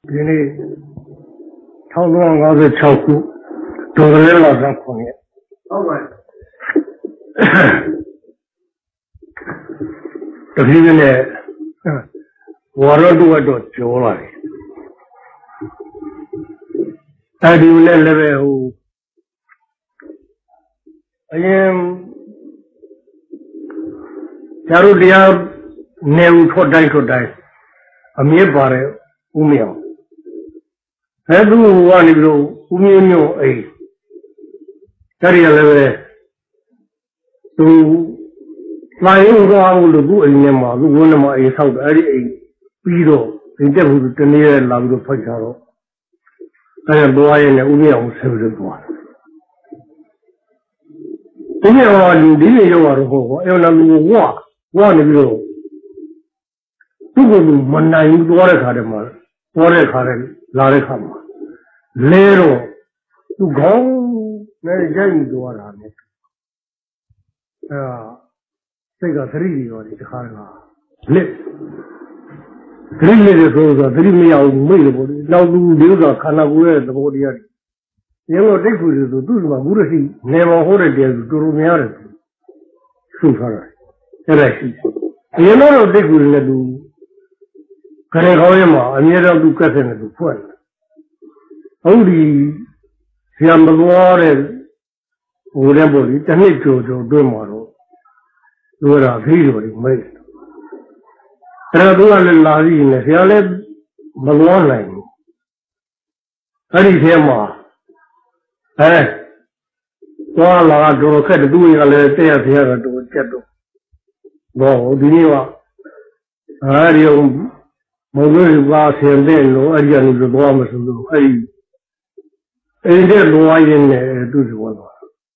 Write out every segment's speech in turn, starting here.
ဒီနေ့1956ခုဒေါ်ရဲလာဆောင်ခွန်ရဲ့ဟုတ်ပါတတိယနဲ့ဝါရတို့တော့ကျော်လာတယ်အဲဒီနဲ့လည်းပဲဟိုအရင်ကျားတို့တရားနေဦးထွက်တိုင်းအမြင့်ပါတယ်ဦးမြောင်အဲသူကနေပြီးတော့ဦးမြေမျိုးအိမ်တရီရလည်းပဲသူလာရင်တော့လို့သူ့အိမ်ထဲမှာသူ့ဝန်းထဲမှာအိမ်ဆောက်တယ်အဲ့ဒီအိမ်ပြီးတော့ဒီတက်ဘူးတနေ့ရက်လာပြီးတော့ဖိတ်ထားတော့အဲ့ဒါသွားရင်လည်းဦးမြောင်ဆက်ပြီးတော့သွားတယ်ဦးမြောင်ကလူဒီနေ့ရောက်တော့ဟောအဲ့လိုလူဝနေပြီးတော့သူ့ကိုမနိုင်ဘူးသွားတဲ့ခါတည်းမှာသွားတဲ့ခါတည်းလာတဲ့ခါမှာလဲတော့သူခေါင်းနဲ့ရိုက်ပြီးသွားတာနဲ့စိတ်ကသတိရောဒီတစ်ခါကလက်သတိနဲ့ဆိုတော့သတိမရဘူးမိတ်လို့ပေါ့နောက်သူဒီဥစ္စာခန္ဓာကိုယ်ရဲ့သဘောတရားတွေရေလို့တိတ်ခုဆိုသူ့မှာဘုရရှိနေမောဟောတဲ့တရားဆိုတော်တော်များတယ်ဆုထားတာအဲ့ဒါရှိရေလို့တိတ်ခုနဲ့သူခရေခေါင်းရဲ့မှာအမြဲတမ်းသူကတ်တဲ့နဲ့သူဖွင့်ဟုတ်ဒီဆရာမတော်တဲ့ဟိုတဲ့ပေါ့ဒီတစ်နှစ်ကျော်တွင်းမှာတော့သူကခရီးတော်တွေမိတ်အဲ့တော့သူကလည်းလာပြီးနေဆရာလည်းမလွန်နိုင်ဘူးအဲ့ဒီထဲမှာသွားလာတော့ခက်တူကလည်းတဲ့ရဆရာကတော့ကြက်တော့ဘောဒီနေ့ကအဲ့ဒီမလို့ပါဆင်းတဲ့လို့အဲ့ဒီကနေတော့မဆိုလို့အဲ့ဒီလိုရင်းနဲ့သူ့ပြောတော့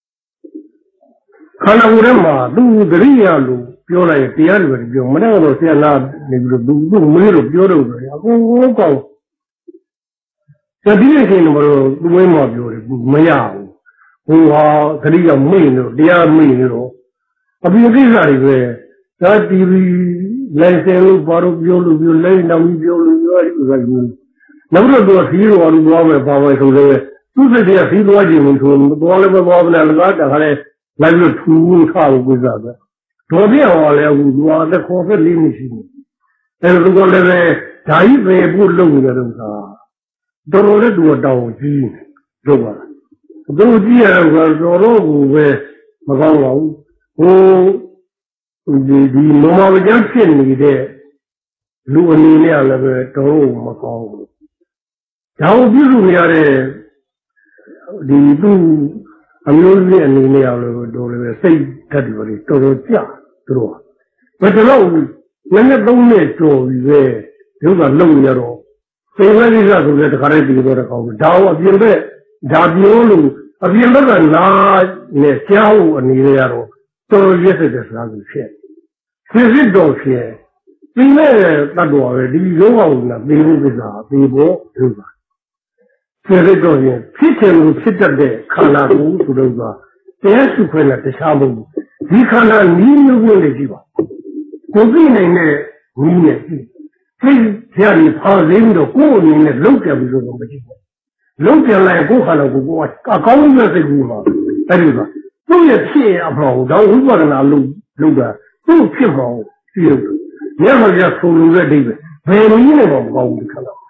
ခန္ဓာကိုယ်ထဲမှာသူသတိရလို့ပြောလိုက်တရားတွေပြောမနေ့ကတော့ဆရာလာနေပြီးတော့သူ့မေးလို့ပြောတော့တယ်အကုန်လုံးကောင်းသတိရခြင်းတော့သူ့ဝင်းမှာပြောတယ်မရဘူးဟိုဟာသတိကမိလို့တရားမိနေတော့အပြည့်ကိစ္စတွေပဲဒါတီဗီလိုင်စင်လို့ဘာလို့ပြောလို့ပြောလဲနောက်ပြီးပြောလို့ပြောအဲ့ဒီဥစ္စာကြီးနောက်တော့သူကခီးတော်လို့ပြောမယ်ပါမယ်ဆိုလည်းသူ့စိတ်ကခီးသွားခြင်းမဆိုတော့လည်းမသွားဘူးလားငါတခါလဲလိုက်လို့ထူထားလို့ကိစ္စပဲတော်ပြအောင်လည်းအခုသူကလက်ခေါ်ဖက်လေးမရှိဘူးအဲ့လိုကလည်းပဲဓာကြီးပဲဖို့လုပ်နေတဲ့ဥစ္စာတော်တော်လေးသူကတောင်းကြီးလုပ်ပါသူကြီးရတော့တော်တော်ကိုပဲမကောင်းပါဘူးဟိုဒီမမဝကြဖြစ်နေတဲ့လူအနေနဲ့လည်းပဲတော်မကောင်းဘူးဒါကိုပြုလို့ရတဲ့ဒီသူအမျိုးကြီးအနေနဲ့လည်းတော်လည်းစိတ်ဓာတ်တွေတော်တော်ကြသူတို့ဘယ်တော့လည်း3နှစ်ကျော်ပြီပဲဒီဥစ္စာလုပ်ရတော့စိတ်ဝဲကိစ္စဆိုလည်းတခါတည်းပြီးတော့ကောင်းဘူးဒါကအပြင်ဘက်ဒါပြောလို့အပြင်ဘက်ကနာနဲ့ကြားဖို့အနေနဲ့ရတော့တော်တော်ရက်စက်တဲ့စကားကိုဖြစ်စစ်တော်ဖြစ်ဒီမဲ့တတ်တော်ပဲဒီလုံးအောင်လာပြီးဖို့ကိစ္စပြီးဖို့လုပ်ပါစစ်တော်ရင်ဖြစ်တယ်လို့ဖြစ်တတ်တဲ့ခန္ဓာကိုယ်ဆိုတော့တရားစုခွင့်နဲ့တခြားမဟုတ်ဘူးဒီခန္ဓာနီးမျိုးမျိုးလေးရှိပါကိုသိနိုင်တဲ့နီးနဲ့ရှိစိတ်ဆရာကြီးဖာသိပြီးတော့ကိုယ်အနေနဲ့လုံးကြပြီးတော့မရှိဘူးလုံးကြလိုက်ကိုယ်ခန္ဓာကိုယ်ကအကောင်းဆုံးစိတ်ကူးမှာအဲ့ဒီကသူ့ရဲ့ဖြစ်အဖော်တော့ဝိပဿနာလုပ်တာသူ့ဖြစ်မှာပြုလုပ်တယ်မြတ်စွာဘုရားဆိုလိုတဲ့အိဗယ်ဘယ်နည်းနဲ့မှမကောင်းဘူးခန္ဓာ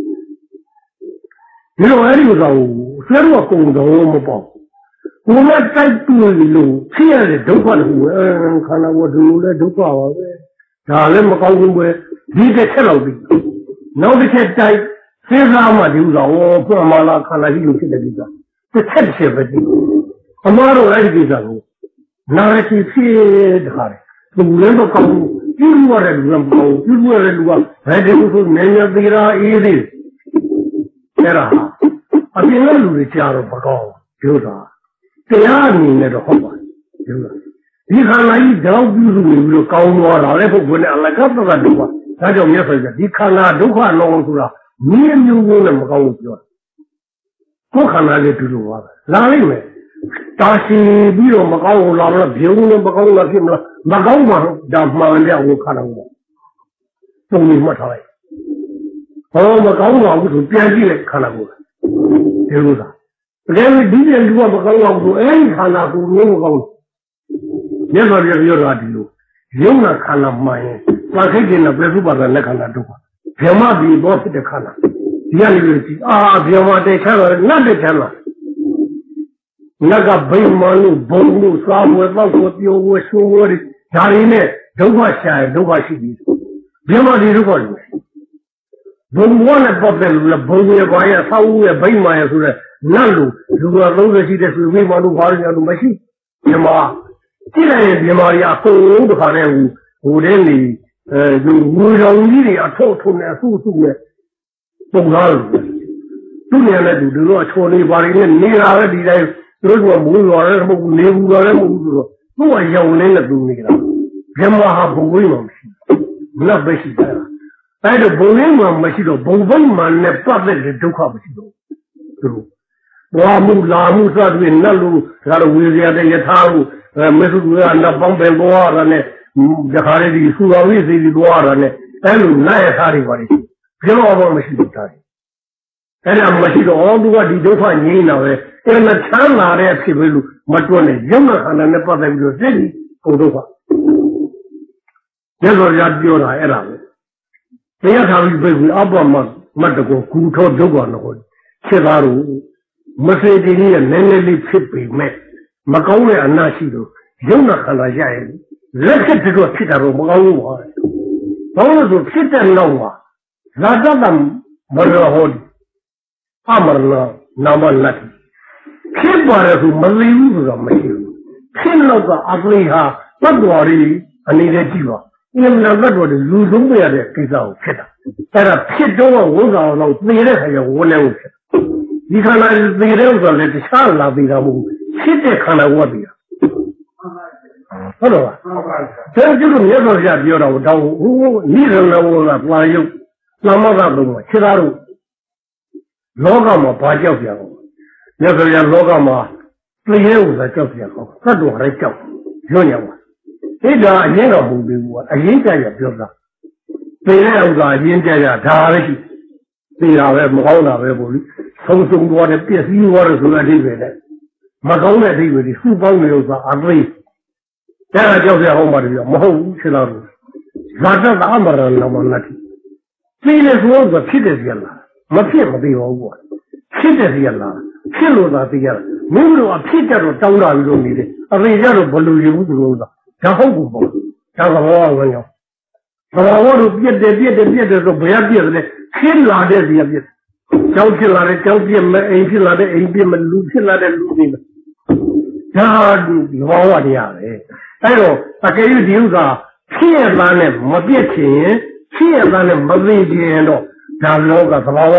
ဒီလိုအဲ့ဒီဥစ္စာကိုဆရာတို့ကကုံတော်မပေါ့ကိုယ်ကတိုက်တူလို့ဖြစ်ရတဲ့ဒုက္ခတခုပဲခန္ဓာကိုယ်ဒုလည်းဒုက္ခပါပဲဒါလည်းမကောင်းဘူးပဲဒီတစ်ချက်လောက်ပြီးနောက်တစ်ချက်တိုက်စဉ်းစားမှဒီဥစ္စာဟောပြမလာခန္ဓာကြီးလို့ဖြစ်တဲ့ကိစ္စတစ်ချက်ပဲကြည့်အမှားတော့အဲ့ဒီကိစ္စကိုနာရရှိဖြစ်တခါတယ်သူလည်းမကောင်းဘူးပြုလို့ရတဲ့လူကမကောင်းဘူးပြုလို့ရတဲ့လူကဘယ်တည်းဆိုနေရသေးတာအေးသေးအဲ့ဒါအပြင်ကလူတွေကြားတော့မကောင်းဘူးပြောတာတရားအနေနဲ့တော့ဟုတ်ပါတယ်ပြောတာဒီခန္ဓာကြီးကြောက်ပြုလို့ပြီးတော့ကောင်းသွားတာလည်းပုဂ္ဂိုလ်နဲ့အလကပ်တော့ဒုက္ခဒါကြောင့်မြတ်စွာဘုရားဒီခန္ဓာဒုက္ခလုံးဆိုတာမျိုးမျိုးနဲ့မကောင်းဘူးပြောတာကိုယ်ခန္ဓာလေးတူလို့ပါပဲလာလိုက်မယ်တာရှိပြီးတော့မကောင်းဘူးလာတော့ဘုံနဲ့မကောင်းလားဖြစ်မလားမကောင်းမှဒါမှန်တယ်ဟိုခန္ဓာကိုသုံးပြီးမှတ်ထားလိုက်ဘောမကောင်းပါဘူးဆိုပြန်ကြည့်လိုက်ခန္ဓာကိုယ်ဒီလိုသာတကယ်လို့ဒီတဲ့လူကမကောင်းတော့ဘူးအဲ့ဒီခန္ဓာကိုယ်မျိုးမကောင်းဘူးမြတ်စွာဘုရားပြောတာဒီလိုယုံနာခန္ဓာမှန်ရင်ပါခိတ်ကျင်တဲ့ပြသုပါဒလက်ခန္ဓာဒုက္ခဗြဟ္မပြီးဘောဖြစ်တဲ့ခန္ဓာဒီကနေလို့ကြည့်ဗြဟ္မတဲ့ချမ်းသာနတ်တဲ့ချမ်းသာနတ်ကဗိမာန်လို့ဘုံလို့စားဝဲတော့ကိုပြောဝဲဆိုးဝဲဒါတွေနဲ့ဒုက္ခရှာရင်ဒုက္ခရှိပြီဗြဟ္မဒီဒုက္ခလို့ဘုံဘောနဲ့ပတ်သက်လို့ဘုံရဲ့ဘာရဲ့ဆောက်ဦးရဲ့ဗိမာန်ရဲ့ဆိုတဲ့နတ်လို့လူတော်30ရှိတဲ့ဆိုဗိမာန်လို့ဘာလို့မရှိဗြဟ္မကြည့်လိုက်ရင်ဗြဟ္မာကြီးအကုန်လုံးတစ်ခါနဲ့ဟိုတဲ့နေလူငွေတော်ကြီးတွေအထောက်ထုံနဲ့အဆုစုနဲ့ပုံသားလို့သူနေလည်းသူတို့အချော်နေပါရင်းနဲ့နေတာပဲဒီတိုင်းသူတို့ကမူးတော်လည်းမဟုတ်ဘူးနေဘူးတော်လည်းမဟုတ်ဘူးဆိုတော့သူ့ကရောင်နေနဲ့သူနေတာဗြဟ္မာဟာဘုံဝိမှမရှိဘူးလက်ပဲရှိတယ်အဲ့တော့ဘုံဝိမှမရှိတော့ဘုံဝိမှနဲ့ပတ်သက်တဲ့ဒုက္ခမရှိတော့သူတို့ဘွားမှုလာမှုစသဖြင့်နတ်လူဒါတော့ဝေရတဲ့ယထာလို့မေစုကနတ်ပေါင်းပင်ပေါ်ရတဲ့ဒီခါလေးဒီစူတော်ဝိစီဒီပေါ်ရတဲ့အဲ့လိုနတ်ယထာတွေပါလေဘယ်တော့မှမရှိဘူးတာအဲ့ဒါမရှိတော့သူကဒီဒုက္ခငြိမ်းတာပဲအဲ့ဒါချမ်းသာတဲ့အဖြစ်ပဲလို့မတွက်နဲ့ယုံနာခန္ဓာနဲ့ပတ်သက်ပြီးတော့သိပြီဘုဒ္ဓကရသော်ရပြောတာအဲ့ဒါပဲတရားထားပြီးပြီအပ္ပမတ်တကောဂူထောဒုက္ခတော့ဖြစ်သားလို့မစေတည်ရဲ့နည်းနည်းလေးဖြစ်ပေမဲ့မကောင်းတဲ့အနာရှိတော့ယုံနာခန္ဓာရရင်လက်ချက်တော့ဖြစ်တာတော့မကောင်းဘူးပါဘာလို့ဆိုဖြစ်တဲ့နောက်မှာဇာတတမရဟောအမရနာမလတ်ဖြစ်ပါတယ်ဆိုမသိဘူးဆိုတော့မရှိဘူးဖြစ်တော့ကအပလိဟာတတ်တော်ရီအနေနဲ့ကြည့်ပါအင်းလည်းတတ်တော်ရီလူဆုံးပြရတဲ့ကိစ္စကိုဖြစ်တာအဲ့ဒါဖြစ်တော့ဝိဇ္ဇာတော့သိတဲ့ခါကျဝန်းနေလို့ဖြစ်ဒီခန္ဓာသိတဲ့ဥစ္စာလည်းတခြားလာသိတာမဟုတ်ဘူးဖြစ်တဲ့ခန္ဓာဝတ်သိတာဟုတ်တော့လားဒါကျတော့မြတ်စွာဘုရားပြောတာကိုတောင်းဟိုနိရဏဝကပါယုတ်နာမကတော့ခြေသားတို့လောကမှာဘာကြောက်ကြအောင်မြတ်စွာဘုရားလောကမှာသိတဲ့ဥစ္စာကြောက်ကြအောင်သတ္တဝါတွေကြောက်ညွှန်ရပါဣဒ္ဓအရင်တော့မဟုတ်ဘူးကအရင်ကြရပြောတာသိတဲ့ဥစ္စာအရင်ကြရဒါပဲရှိသိတာပဲမကောင်းတာပဲပေါ့လေဆုံးဆုံးသွားတယ်ပြည့်စည်သွားတယ်ဆိုတဲ့အဓိပ္ပာယ်နဲ့မကောင်းတဲ့အဓိပ္ပာယ်ဒီစုပေါင်းနေဥစ္စာအသိဒါကကြောက်ရအောင်ပါတယ်ပြောမဟုတ်ဘူးခြေသားတို့ဇာတကအမရဏမနတ်သိတယ်ဆိုတော့ဖြစ်တယ်ပြန်လာမဖြစ်မသိပါဘူးကွာဖြစ်တယ်ပြန်လာဖြစ်လို့သာသိရတာမင်းတို့အဖြစ်ကြတော့တောင်းတာပြီးလို့နေတယ်အသိကြတော့ဘလို့ရဘူးသူတို့ကဒါဟုတ်ဘူးပေါ့ဒါကဘောဝင်ရောဘောတို့ပြက်တယ်ဆိုဘယ်ပြက်လဲဖြစ်လာတဲ့စီပြက်ကြောက်ဖြစ်လာတဲ့ကြောက်ပြက်မအိမ်ဖြစ်လာတဲ့အိမ်ပြက်မလူဖြစ်လာတဲ့လူတွေဒါဘောဝတရားပဲအဲ့တော့အကယ်၍ဒီဥစ္စာဖြစ်ရတာနဲ့မပြက်ချင်ဖြစ်ရတာနဲ့မသိချင်တော့ဒါလောကသဘာဝ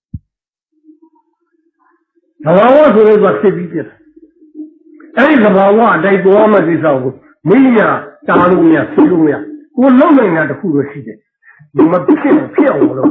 ဆိုတော့ဖြစ်ပြီးပြတယ်အဲ့ဒီသဘာဝအတိုင်းပေါ်မှသိစားကိုမိညာတားလို့မရဖြစ်လို့မရကိုလုံးနိုင်တာတခုတော့ရှိတယ်ဒီမဖြစ်အောင်လုပ်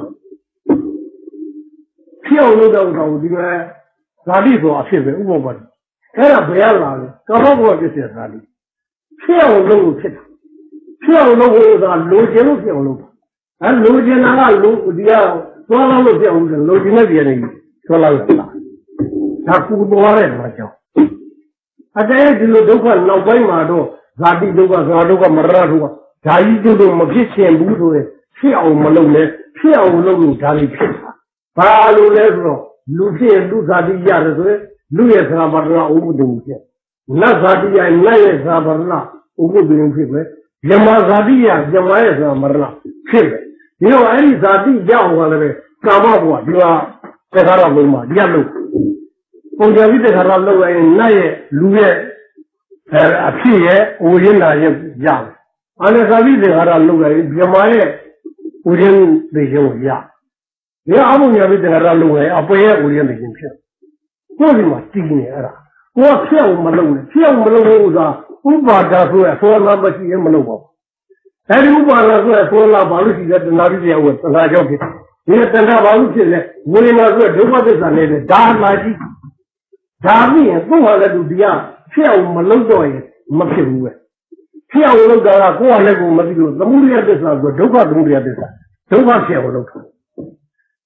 တော့ဒီမှာဇာတိဆိုအဖြစ်ပဲဥပမာအဲ့ဒါဘယ်ရလာလဲကာမဘုရားပြည့်စင်ဇာတိဖြစ်အောင်လုပ်လို့ဖြစ်တာဖြစ်အောင်လုပ်လို့သာလိုချင်လို့ဖြစ်အောင်လုပ်တာအဲ့လိုချင်တာကလိုဒီကသွားလို့ဖြစ်အောင်လိုချင်တဲ့ပြည်နေသွားလာတာဒါကူသွားတယ်မှာကြောင့်အတဲဒီလိုဒုက္ခနောက်ပိုင်းမှာတော့ဇာတိဒုက္ခဇာဒုက္ခမရဒုက္ခဒါကြီးတို့မဖြစ်ချင်ဘူးဆိုရင်ဖြစ်အောင်မလုပ်နဲ့ဖြစ်အောင်လုပ်လို့ဒါလေးဖြစ်တာဘာလို့လဲဆိုတော့လူဖြစ်လူဇာတိရတယ်ဆိုရင်လူရဲ့သာဘာဒနာဥပဒေဖြစ်နတ်ဇာတိရနတ်ရဲ့သာဘာဒနာဥပဒေဖြစ်ပဲဇမဇာတိရဇမရဲ့သာမရဏဖြစ်ပဲဒီတော့အဲ့ဒီဇာတိကြောင့်ကလည်းကာမဘုရားဒီကတခါတော့လုံးမှာဒီကလုံးပုံကြပြီးတခါတော့လုံးလိုက်နတ်ရဲ့လူရဲ့အဖြစ်ရဲ့ဥရင်းနာရဲ့ရတယ်အနဇာတိတခါတော့လုံးလိုက်ဇမရဲ့ဥရင်းတွေရုံရဒီအမှုညာပြီးတခါတော့လုံးလိုက်အပယ်ရဲ့ဥရင်းတွေဖြစ်ကိုယ်ဒီမှာတည်နေအဲ့ဒါကိုယ်ဖြစ်အောင်မလုပ်နဲ့ဖြစ်အောင်မလုပ်လို့ဥစ္စာဥပါဒဆိုရဆောလာမရှိရင်မလုပ်ပါဘူးအဲဒီဥပါဒဆိုရဆောလာဘာလို့ရှိလဲတဏှာပြည့်ဝတဏှာကြောင့်ဖြစ်ဒီတဏှာဘာလို့ဖြစ်လဲဝိညာဉ်ဆိုဒုက္ခသစ္စာနဲ့ဒါမှကြီးဒါပြီးရင်သူ့ဟာလည်းသူဒီကဖြစ်အောင်မလုပ်တော့ရင်မဖြစ်ဘူးပဲဖြစ်အောင်လုပ်တာကကိုယ်ကလည်းကိုမသိလို့သမုဒယသစ္စာဆိုဒုက္ခသမုဒယသစ္စာဒုက္ခဖြစ်အောင်လုပ်တာ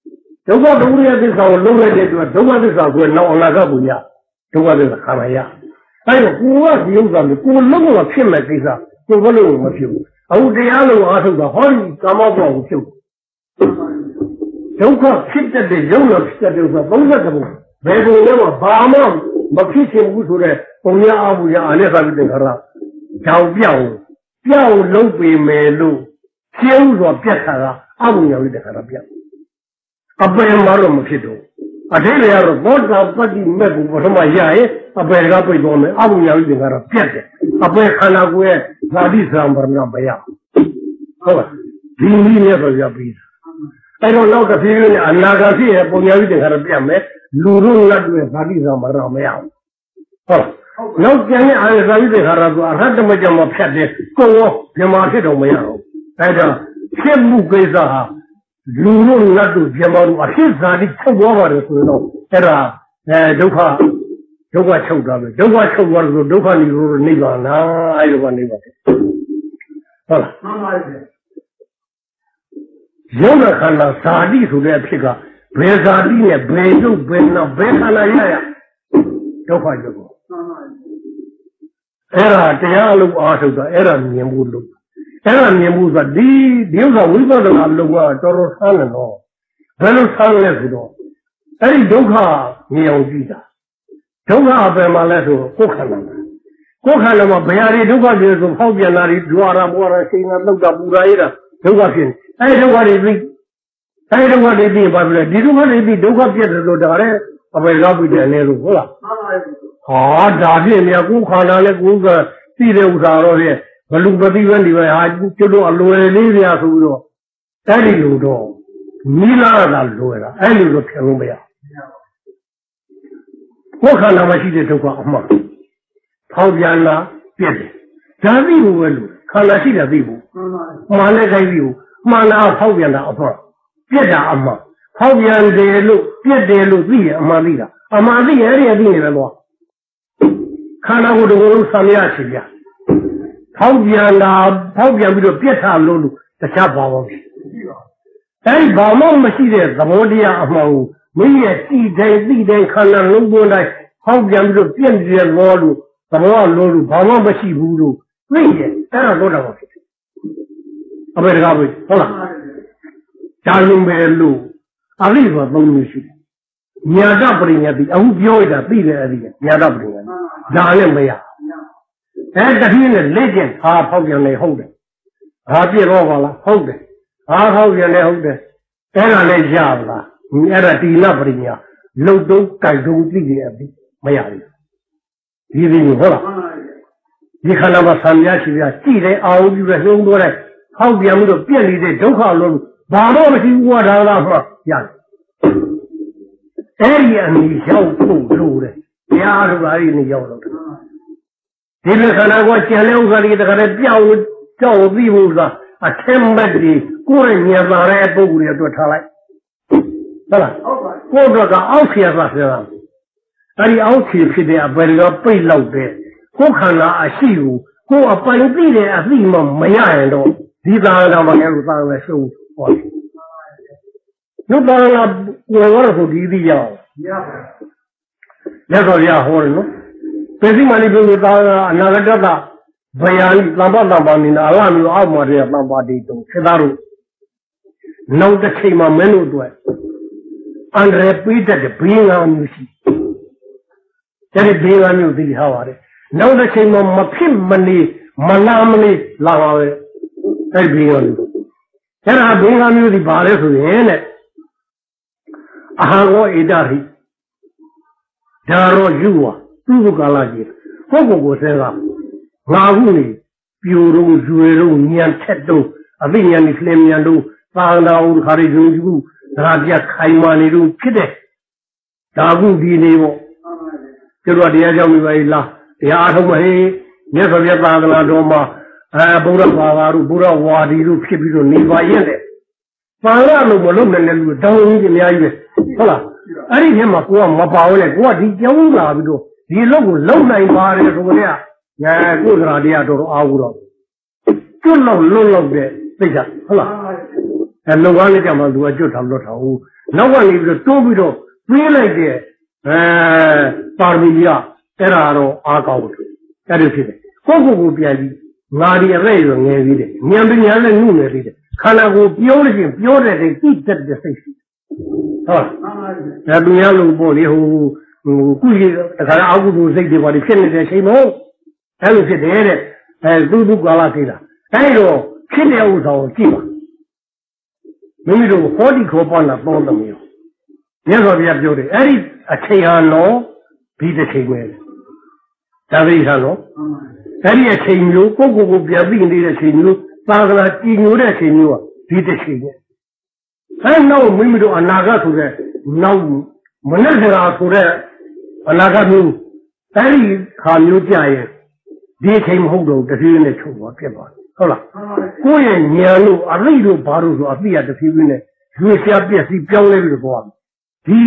ဒုက္ခဒုက္ခရဲ့သစ္စာကိုလုံးလိုက်တဲ့အတွက်ဒုက္ခသစ္စာကိုနောက်အနာဂတ်ကိုရဒုက္ခသစ္စာခံမရအဲ့တော့ကိုကဒီဥစ္စာမျိုးကိုလုံးဝဖြစ်မဲ့ကိစ္စကိုဘလို့မဖြစ်ဘူးအခုတရားလုံးအားထုတ်တာဟောဒီကာမဘဝကိုဖြစ်ဒုက္ခဖြစ်တဲ့ရုပ်နဲ့ဖြစ်တဲ့ဥစ္စာ30ဘုံဘယ်ဘုံလဲမှာဘာမှမဖြစ်ချင်ဘူးဆိုတဲ့ပုံရအမှုရအနိစ္စပြီးတဲ့ခါကြောင်ပြောင်းလုံးပေမယ်လို့ရှင်းဥစွာပြတ်တာကအမှုရပြီးတဲ့ခါပြောင်းအပယ်မှာတော့မဖြစ်တော့အထိတ်တွေကတော့ဘောဓပတ္တိမဲ့ကိုပထမရရင်အပယ်ကပြိတ်သွားမယ်အမှုရပြီးတဲ့ခါပြတ်တယ်အပယ်ခန္ဓာကိုယ်ရဲ့ဇာတိသံဗရဏမရဟုတ်လားဒီနည်းနဲ့ဆိုရပြီးအဲ့တော့နောက်တစ်ပြေးနဲ့အနာဂတ်ဖြစ်ရဲ့ပုံညာပြီးတဲ့ခါပြတ်မယ်လူတို့လက်တွေဇာတိသံဗရဏမရဘူးဟုတ်နောက်ကျန်တဲ့အာရဇာတိတဲ့ခါကတော့အရဟတမကြမှာဖြတ်တယ်ကိုယ်ရောမြမာဖြစ်တော့မရဘူးအဲ့ဒါဖြစ်မှုကိစ္စဟာလူတို့လက်တို့မြမာတို့အဖြစ်ဇာတိချုပ်သွားပါတယ်ဆိုတော့အဲ့ဒါဒုက္ခချုပ်သွားပြီဒုက္ခချုပ်သွားလို့ဒုက္ခនិရောဓနိဗ္ဗာန်အဲ့လိုကနေပါဟုတ်လားမှန်ပါပြီရုပ်ခန္ဓာဇာတိဆိုတဲ့အဖြစ်ကဘယ်ဇာတိနဲ့ဘယ်ရုပ်ဘယ်နောက်ဘယ်ခန္ဓာရဒုက္ခချုပ်ကိုအဲ့ဒါတရားအလုံးအားထုတ်တာအဲ့ဒါမြင်ဖို့လို့အဲ့ဒါမြင်ဖို့ဆိုတာဒီဥစ္စာဝိပဿနာအလုံးကတော်တော်ဆန်းတယ်နော်ဘယ်လိုဆန်းလဲဆိုတော့အဲ့ဒီဒုက္ခမြင်အောင်ကြည့်တာဒုက္ခအပယ်မှာလဲဆိုကိုယ်ခန္ဓာမှာဘယ်ဟာတွေဒုက္ခတွေဆိုဖောက်ပြန်တာတွေဒွါရမောရစိန်နာလောက်တာပူရာရတာဒုက္ခဖြစ်အဲ့ဒီဒုက္ခတွေပြီးပါပြီလေဒီဒုက္ခတွေပြီးဒုက္ခပြည့်တယ်လို့ဒါလည်းအပယ်ရောက်ပြီတယ်လေလို့ဟုတ်လားမှန်ပါပြီဟာဒါဖြင့်မြတ်ကိုယ်ခန္ဓာနဲ့ကိုယ်ကသိတဲ့ဥစ္စာတော့ဖြင့်ဘလူပတိဝန်းဒီပဲဟာကျွတ်တော့အလွယ်လေးပြဆိုပြီးတော့အဲ့ဒီလိုတော့မိလာတာလွယ်တာအဲ့လိုတော့ဖြစ်လို့မရကိုယ်ခန္ဓာမှာရှိတဲ့ဒုက္ခအမှန်ဖောက်ပြန်လာပြည့်တယ်ဒါသိဖို့ပဲလို့ခန္ဓာရှိတယ်သိဖို့မှန်လည်းခိုင်းသိဖို့မှန်လားဖောက်ပြန်တာအမှန်ပြည့်တာအမှန်ဖောက်ပြန်တယ်လို့ပြည့်တယ်လို့သိရင်အမှန်သိတာအမှန်သိရင်အဲ့ဒီသိနေတယ်တော့ခန္ဓာကိုယ်တစ်ခုလုံးဆံရချင်ပြဖောက်ပြန်ပြီးတော့ပြက်ထားလို့တခြားဘာမှမရှိအဲဒီဘာမှမရှိတဲ့သဘောတရားအမှန်ကိုမင်းရဲ့သိတိုင်းခန္ဓာလုံးသွင်းတိုင်းဖောက်ပြန်ပြီးတော့ပြက်နေတဲ့လောလို့သဘောလို့ဘာမှမရှိဘူးလို့သိရဲ့အဲ့ဒါတော့တော့ဖြစ်တယ်အဘယ်တကားပဲဟုတ်လားဒါလုံးပဲလို့အရိဘာသုံးလို့ရှိတယ်ညာတပရိညာတိအခုပြောရတာသိတယ်အဲ့ဒီညာတပရိညာဒါလည်းမရအဲ့တတိနဲ့လက်ကျင်ဟာဖောက်ပြန်နေဟုတ်တယ်ဟာပြည့်တော့ပါလားဟုတ်တယ်ဟာဖောက်ပြန်နေဟုတ်တယ်အဲ့ဒါလည်းရပါလားအဲ့ဒါတိလပရိညာလှုပ်တုံးကြိုက်တုံးသိတယ်အပြီးမရဘူးဒီဟုတ်လားဒီခန္ဓာမှာဆံရရှိပြကြည့်တယ်အာရုံပြုတယ်နှုံးသွားတယ်ဖောက်ပြန်ပြီးတော့ပြည့်နေတဲ့ဒုက္ခလုံးဘာတော့မရှိဘူးကွာဒါလားမှရတယ်အဲ့ဒီအနည်းရောက်ဖို့လို့တယ်တရားတို့ကအဲ့ဒီအနည်းရောက်တော့ဒီလိုခန္ဓာကိုကျန်တဲ့ဥစ္စာတွေတခါတည်းပြောင်းပြီးဖို့ဆိုတာအထက်မဲ့တွေကိုယ်ရဲ့ဉာဏ်သာတဲ့ပုဂ္ဂိုလ်တွေအတွက်ထားလိုက်ဟုတ်လားကိုယ်တော့ကအောက်ဆရာသာဆိုတာအဲ့ဒီအောက်ဆရာဖြစ်တဲ့အပယ်ကပိတ်လောက်တဲ့ကိုယ်ခန္ဓာအရှိကိုကိုယ်အပိုင်သိတဲ့အသိမှမရရင်တော့ဒီသာရမှာလည်းသာရရှုံးဟောလူပါလာကိုယ်ရောဆိုဒီသိရအောင်ရပါလက်တော်ရဟောတယ်နော်ပေစီမဏိပုဂ္ဂိုလ်သာအနာဂတကဗယံသံဃတံပါဏိနာအလားမျိုးအောက်မှာတည်းသံပါတိတုံစေသားတို့နောက်တစ်ချိန်မှာမင်းတို့အတွက်အန္တရာယ်ပေးတတ်တဲ့ဘေးငါမျိုးရှိတဲ့ဘေးငါမျိုးသိထားပါတယ်နောက်တစ်ချိန်မှာမဖြစ်မနေမလာမနေလာပါပဲအဲ့ဘေးငါမျိုးအဲ့ဒါဘေးငါမျိုးဒီပါလဲဆိုရင်တဲ့အဟံရောဧတဟိဒါရောယူဝသူ့ဘကာလကြီးကိုယ့်ကိုယ်ဆဲကငါခုနေပြိုတော့ရွယ်တော့ညံထက်တော့အသိဉာဏ်နဲ့လင်းမြန်တော့သာနာဥခါရီယုံကြည်မှုဒါပြခိုင်မာနေတော့ဖြစ်တယ်ဒါခုဒီနေပေါ့ကျတော့တရားကြောင့်မိပါလားတရားအထုတ်မဟေးမြတ်စွာဘုရားသာသနာတော်မှာဗုဒ္ဓဘာသာတို့ဗုဒ္ဓဝါဒီတို့ဖြစ်ပြီးတော့နေပါရဲ့တဲ့ဘာလို့မလုပ်နိုင်လဲလို့တောင်းကြီးအများကြီးပဲဟုတ်လားအဲ့ဒီထဲမှာကိုကမပါဘူးလေကိုကဒီကြောင်းလာပြီးတော့ဒီလောက်ကိုလုံနိုင်ပါတယ်ဆိုကြတဲ့ကိုယ်စရာတရားတော်အားဘူးတော့ကျွတ်လောက်လွတ်လောက်တဲ့သိကြဟုတ်လားလုံကားလေးကြမှာသူကကျွတ်ထားလွတ်ထားဘူးနောက်ကနေပြီးတော့တွန်းပြီးတော့ပေးလိုက်တဲ့ပါရမီကအဲ့ဒါတော့အားကောင်းတယ်အဲ့ဒီဖြစ်တယ်ကိုပြန်ပြီးငါဒီအရဲရငယ်သေးတယ်ဉာဏ်ပညာနဲ့နှုတ်နေသေးတယ်ခန္ဓာကိုယ်ပြောလို့ရှိရင်ပြောတဲ့တိတ်တက်တဲ့စိတ်ရှိဟုတ်ဒါပညာလို့ပေါ့လေဟိုကုကြီးတခါအောက်ကုသိုလ်စိတ်တွေပါဖြစ်နေတဲ့အချိန်မို့အဲ့လိုဖြစ်တယ်တဲ့သူကာလသေးတာအဲ့တော့ဖြစ်တဲ့ဥစ္စာကိုကြည့်ပါမိမိတို့ဟောဒီခေါ်ပါလာတော့တယ်မျိုးမြတ်စွာဘုရားပြောတယ်အဲ့ဒီအချိန်ဟာတော့ဒီတစ်ချိန်ပဲဒါသိထားတော့အဲ့ဒီအချိန်မျိုးကိုပြန်ပြီးနေတဲ့အချိန်မျိုးသာသနာကြည်ညိုတဲ့အချိန်မျိုးကဒီတစ်ချိန်ပဲအဲ့နောက်မိမိတို့အနာဂတ်ဆိုတဲ့နောက်မနက်စရာဆိုတဲ့အနာဂတ်မျိုးအဲ့ဒီခါမျိုးကြရဲ့ဒီအချိန်မဟုတ်တော့တဖြည်းဖြည်းနဲ့ချုပ်သွားဖြစ်သွားဟုတ်လားကိုယ့်ရဲ့ဉာဏ်လို့အသိလို့ဘာလို့ဆိုအသိရတဖြည်းဖြည်းနဲ့ရွေးရှားပြည့်စည်ပြောင်းလဲပြီးတော့သွားဒီ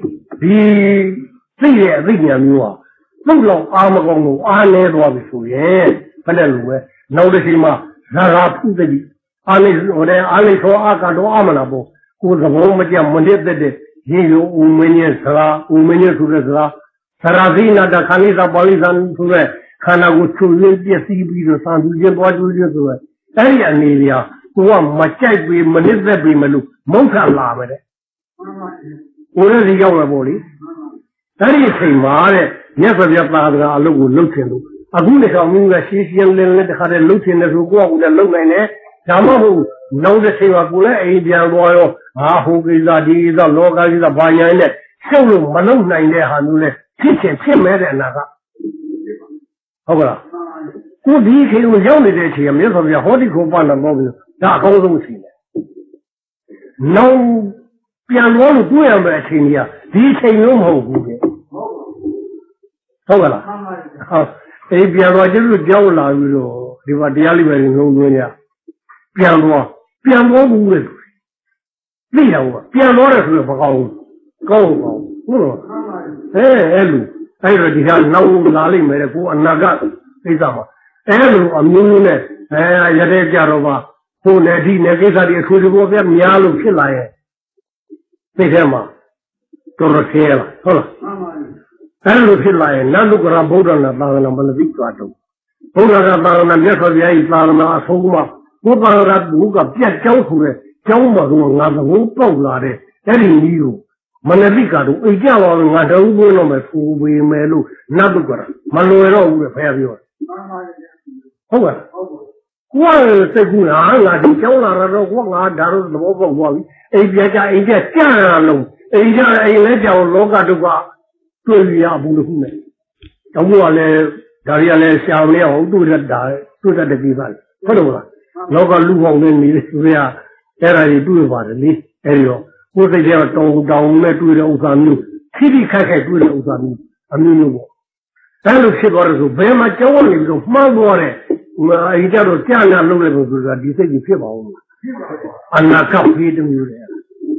သိရဲ့အသိဉာဏ်မျိုးဟာသူ့လောက်အားမကောင်းလို့အားလဲသွားပြီဆိုရင်ဘယ်နဲ့လို့ပဲနောက်တစ်ချိန်မှာဇာရာဖုတိအားလေးဟိုတဲ့အားလေးသောအာကတော့အမနာပေါ့ကိုယ်သဘောမကျမနစ်သက်တဲ့ရေယုံဦးမင်းရဲ့စကားဦးမင်းရဲ့ဆိုတဲ့စကားသရဇိနာတခဏိသပါဠိသံဆိုတဲ့ခန္ဓာကိုချုပ်ရင်းပြည့်စည်ပြီးတော့သံသူချင်းသွားကျိုးချင်းဆိုတော့အဲ့ဒီအနေအရာကိုကမကြိုက်ပေမနစ်သက်ပေမလို့မုန်းခံလာပဲတဲ့ကိုယ်ရဲ့ဒီရောက်ရပေါ့လေအဲ့ဒီအချိန်မှာတဲ့မြတ်စွာဘုရားသာသနာအလုပ်ကိုလုပ်ချင်လို့အခုလည်းကောင်မျိုးကရှင်းရှင်းလင်းလင်းတခါတည်းလုပ်ချင်တယ်ဆိုကိုယ့်အကူလည်းလုပ်နိုင်တယ်ဒါမှမဟုတ်နောက်တစ်ချိန်မှာကိုယ်လည်းအိမ်ပြန်သွားရောဟိုကိစ္စဒီကိစ္စလောကကိစ္စဘာညာနဲ့ရှုပ်လို့မလုပ်နိုင်တဲ့ဟာမျိုးလဲဖြစ်ချင်ဖြစ်မဲ့တဲ့အနာကဟုတ်ကလားကိုဒီအချိန်ကိုရောက်နေတဲ့အချိန်ကမြတ်စွာဘုရားဟောဒီခေါ်ပါလာတော့ပြီးဒါအကောင်းဆုံးအချိန်ပဲနောက်ပြန်သွားလို့တွေ့ရမယ့်အချိန်ကြီးကဒီအချိန်မျိုးမဟုတ်ဘူးလေဟုတ်ကလားဟုတ်အေးပြန်သွားကျလို့ကြောက်လာပြီးတော့ဒီမှာတရားလိမ့်မယ်လုံးသွင်းရပြန်သွားဘူးလေသိရဘူးပြန်သွားတယ်ဆိုတော့မကောင်းဘူးကောင်းဟုတ်လားအဲ့လိုအဲ့တော့ဒီဟာနောက်လာလိမ့်မယ်ကိုအနာဂတ်ကိစ္စမှာအဲ့လိုအမျိုးမျိုးနဲ့ရတဲ့ကြတော့ပါဟိုနဲ့ဒီနဲ့ကိစ္စတွေအထူးသဘောပြများလို့ဖြစ်လာရဲ့သိတယ်မှာတော်တော်သေးလားဟုတ်လားအဲ့လိုဖြစ်လာရင်နတ်လူကရဗုဒ္ဓနာသာသနာဘယ်လိုပြီးသွားတော့ဘုရားကသာသနာမြတ်စွာဘုရား၏သာသနာအဆုံးမှာဘုရားကဘုကပြတ်ကြောင်းဆိုတဲ့ကျောင်းမှာကငါသဘောပေါက်လာတဲ့အဲ့ဒီကြီးကိုမနတိကတော့အိတ်ကြပါလို့ငါတအုပ်ကိုတော့မယ်ဖူပေမယ်လို့နတ်လူကရမလွယ်တော့ဘူးလေဘုရားပြောဟုတ်ကဲ့ကိုယ်စိတ်ကူးငါဒီကျောင်းလာတော့ကိုငါဒါတော့သဘောပေါက်သွားပြီအိမ်ပြကြကြရလုံးအိမ်လဲကြောင်လောကဒုက္ခတွေ့ရဘူးလို့ခုမဲ့တောင်းလို့ကလည်းဒါတွေကလည်းရှာမလဲအောင်တွေ့တတ်တဲ့ကိစ္စဟုတ်လို့လားလောကလူပေါင်းနဲ့နေဆိုရအဲ့ဒါတွေတွေ့ပါတယ်လေအဲ့ဒီတော့ကိုယ်စိတ်ထဲကတောင်းနဲ့တွေ့တဲ့ဥစ္စာမျိုးခိခက်တွေ့တဲ့ဥစ္စာမျိုးအမျိုးမျိုးပေါ့အဲ့လိုဖြစ်သွားတယ်ဆိုဘယ်မှာကြောင်းနေပြီးတော့မှားသွားတယ်အိမ်ကြတော့ကြာနာလုပ်လိုက်လို့ဆိုတာဒီစိတ်ကြီးဖြစ်ပါဦးအနာကဖေးတမျိုးလေ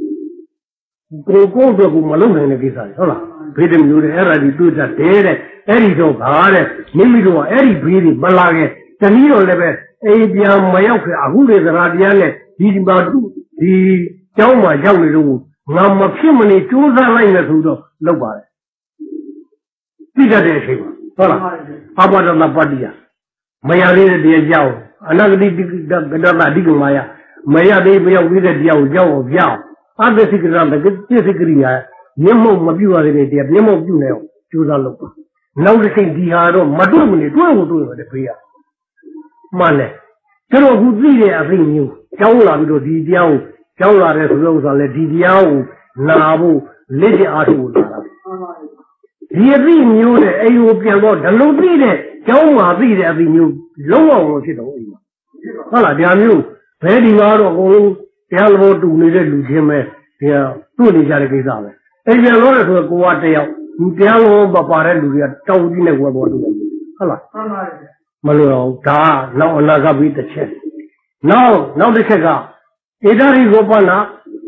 ကိုအတွက်ကိုမလုပ်နိုင်တဲ့ကိစ္စဟုတ်လားဖေးတမျိုးလေအဲ့ဒါဒီတွေ့တတ်တယ်တဲ့အဲ့ဒီတော့ဘာတဲ့မိမိတို့ကအဲ့ဒီဘေးတွေမလာခင်တနည်းတော့လည်းပဲအိမ်ပြန်မရောက်ခင်အခုလေသရာတရားနဲ့ဒီမှာဒီကျောင်းမှာရောက်နေလို့ငါမဖြစ်မနေကြိုးစားလိုက်မယ်ဆိုတော့လုပ်ပါတယ်သိတတ်တဲ့အချိန်မှာဟုတ်လားအဘဒနာပတ္တိယမရသေးတဲ့တရားကြောက်အနာဂတိကတ္တအဓိကမာယမရသေးမရောက်သေးတဲ့တရားကိုကြောက်အောင်ပြောင်းအသစိကရမကိစ္စကရိယာမျက်မှောက်မပြုတ်ရတဲ့တရားမျက်မှောက်ပြုတ်နေအောင်ကြိုးစားလုပ်ပါနောက်တစ်ချိန်ဒီဟာတော့မတွေ့မနေတွေ့ရတယ်ဖေးရမှန်တယ်ကျတော့အခုသိတဲ့အသိမျိုးကြောင်းလာပြီးတော့ဒီတရားကိုကြောင်းလာတဲ့ဆိုတဲ့ဥစ္စာလဲဒီတရားကိုနာဖို့လက်ကျအားထုတ်လာတာဒီအသိမျိုးနဲ့အိမ်ကိုပြန်တော့ဒီလိုသိတဲ့ကျောင်းမှာသိတဲ့အသိမျိုးလုံးဝမဖြစ်တော့အိမ်မှာဟုတ်လားဒါမျိုးဘယ်ဒီမှာတော့အကုန်လုံးတရားလိုတူနေတဲ့လူချင်းပဲဒီတွေ့နေကြတဲ့ကိစ္စပဲအိမ်ပြန်လို့ဆိုတော့ကိုကတယောက်ဒီတရားလိုမပါတဲ့လူတွေကတောင်းကြီးနဲ့ဝယ်ပေါ်တူတယ်ဟုတ်လားမလို့တော့ဒါနောက်အနာဂတ်ပြီးတစ်ချက်နောက်တစ်ချက်ကဣဒရိကိုပနာ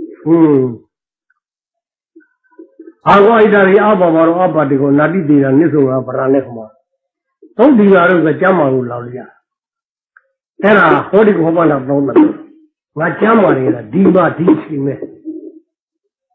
အာဂောဣဒရိအဘဘာရောအပတိကိုနာတိတေတာနိသောကဗရာနဲ့ခမသုံးဒီလာတော့ကကျမ်းမာလို့လောက်လိုက်ရအဲ့ဒါဟောဒီကိုပနာသုံးတယ်ငါကျမ်းမာနေတာဒီမှာဒီချိန်မဲ့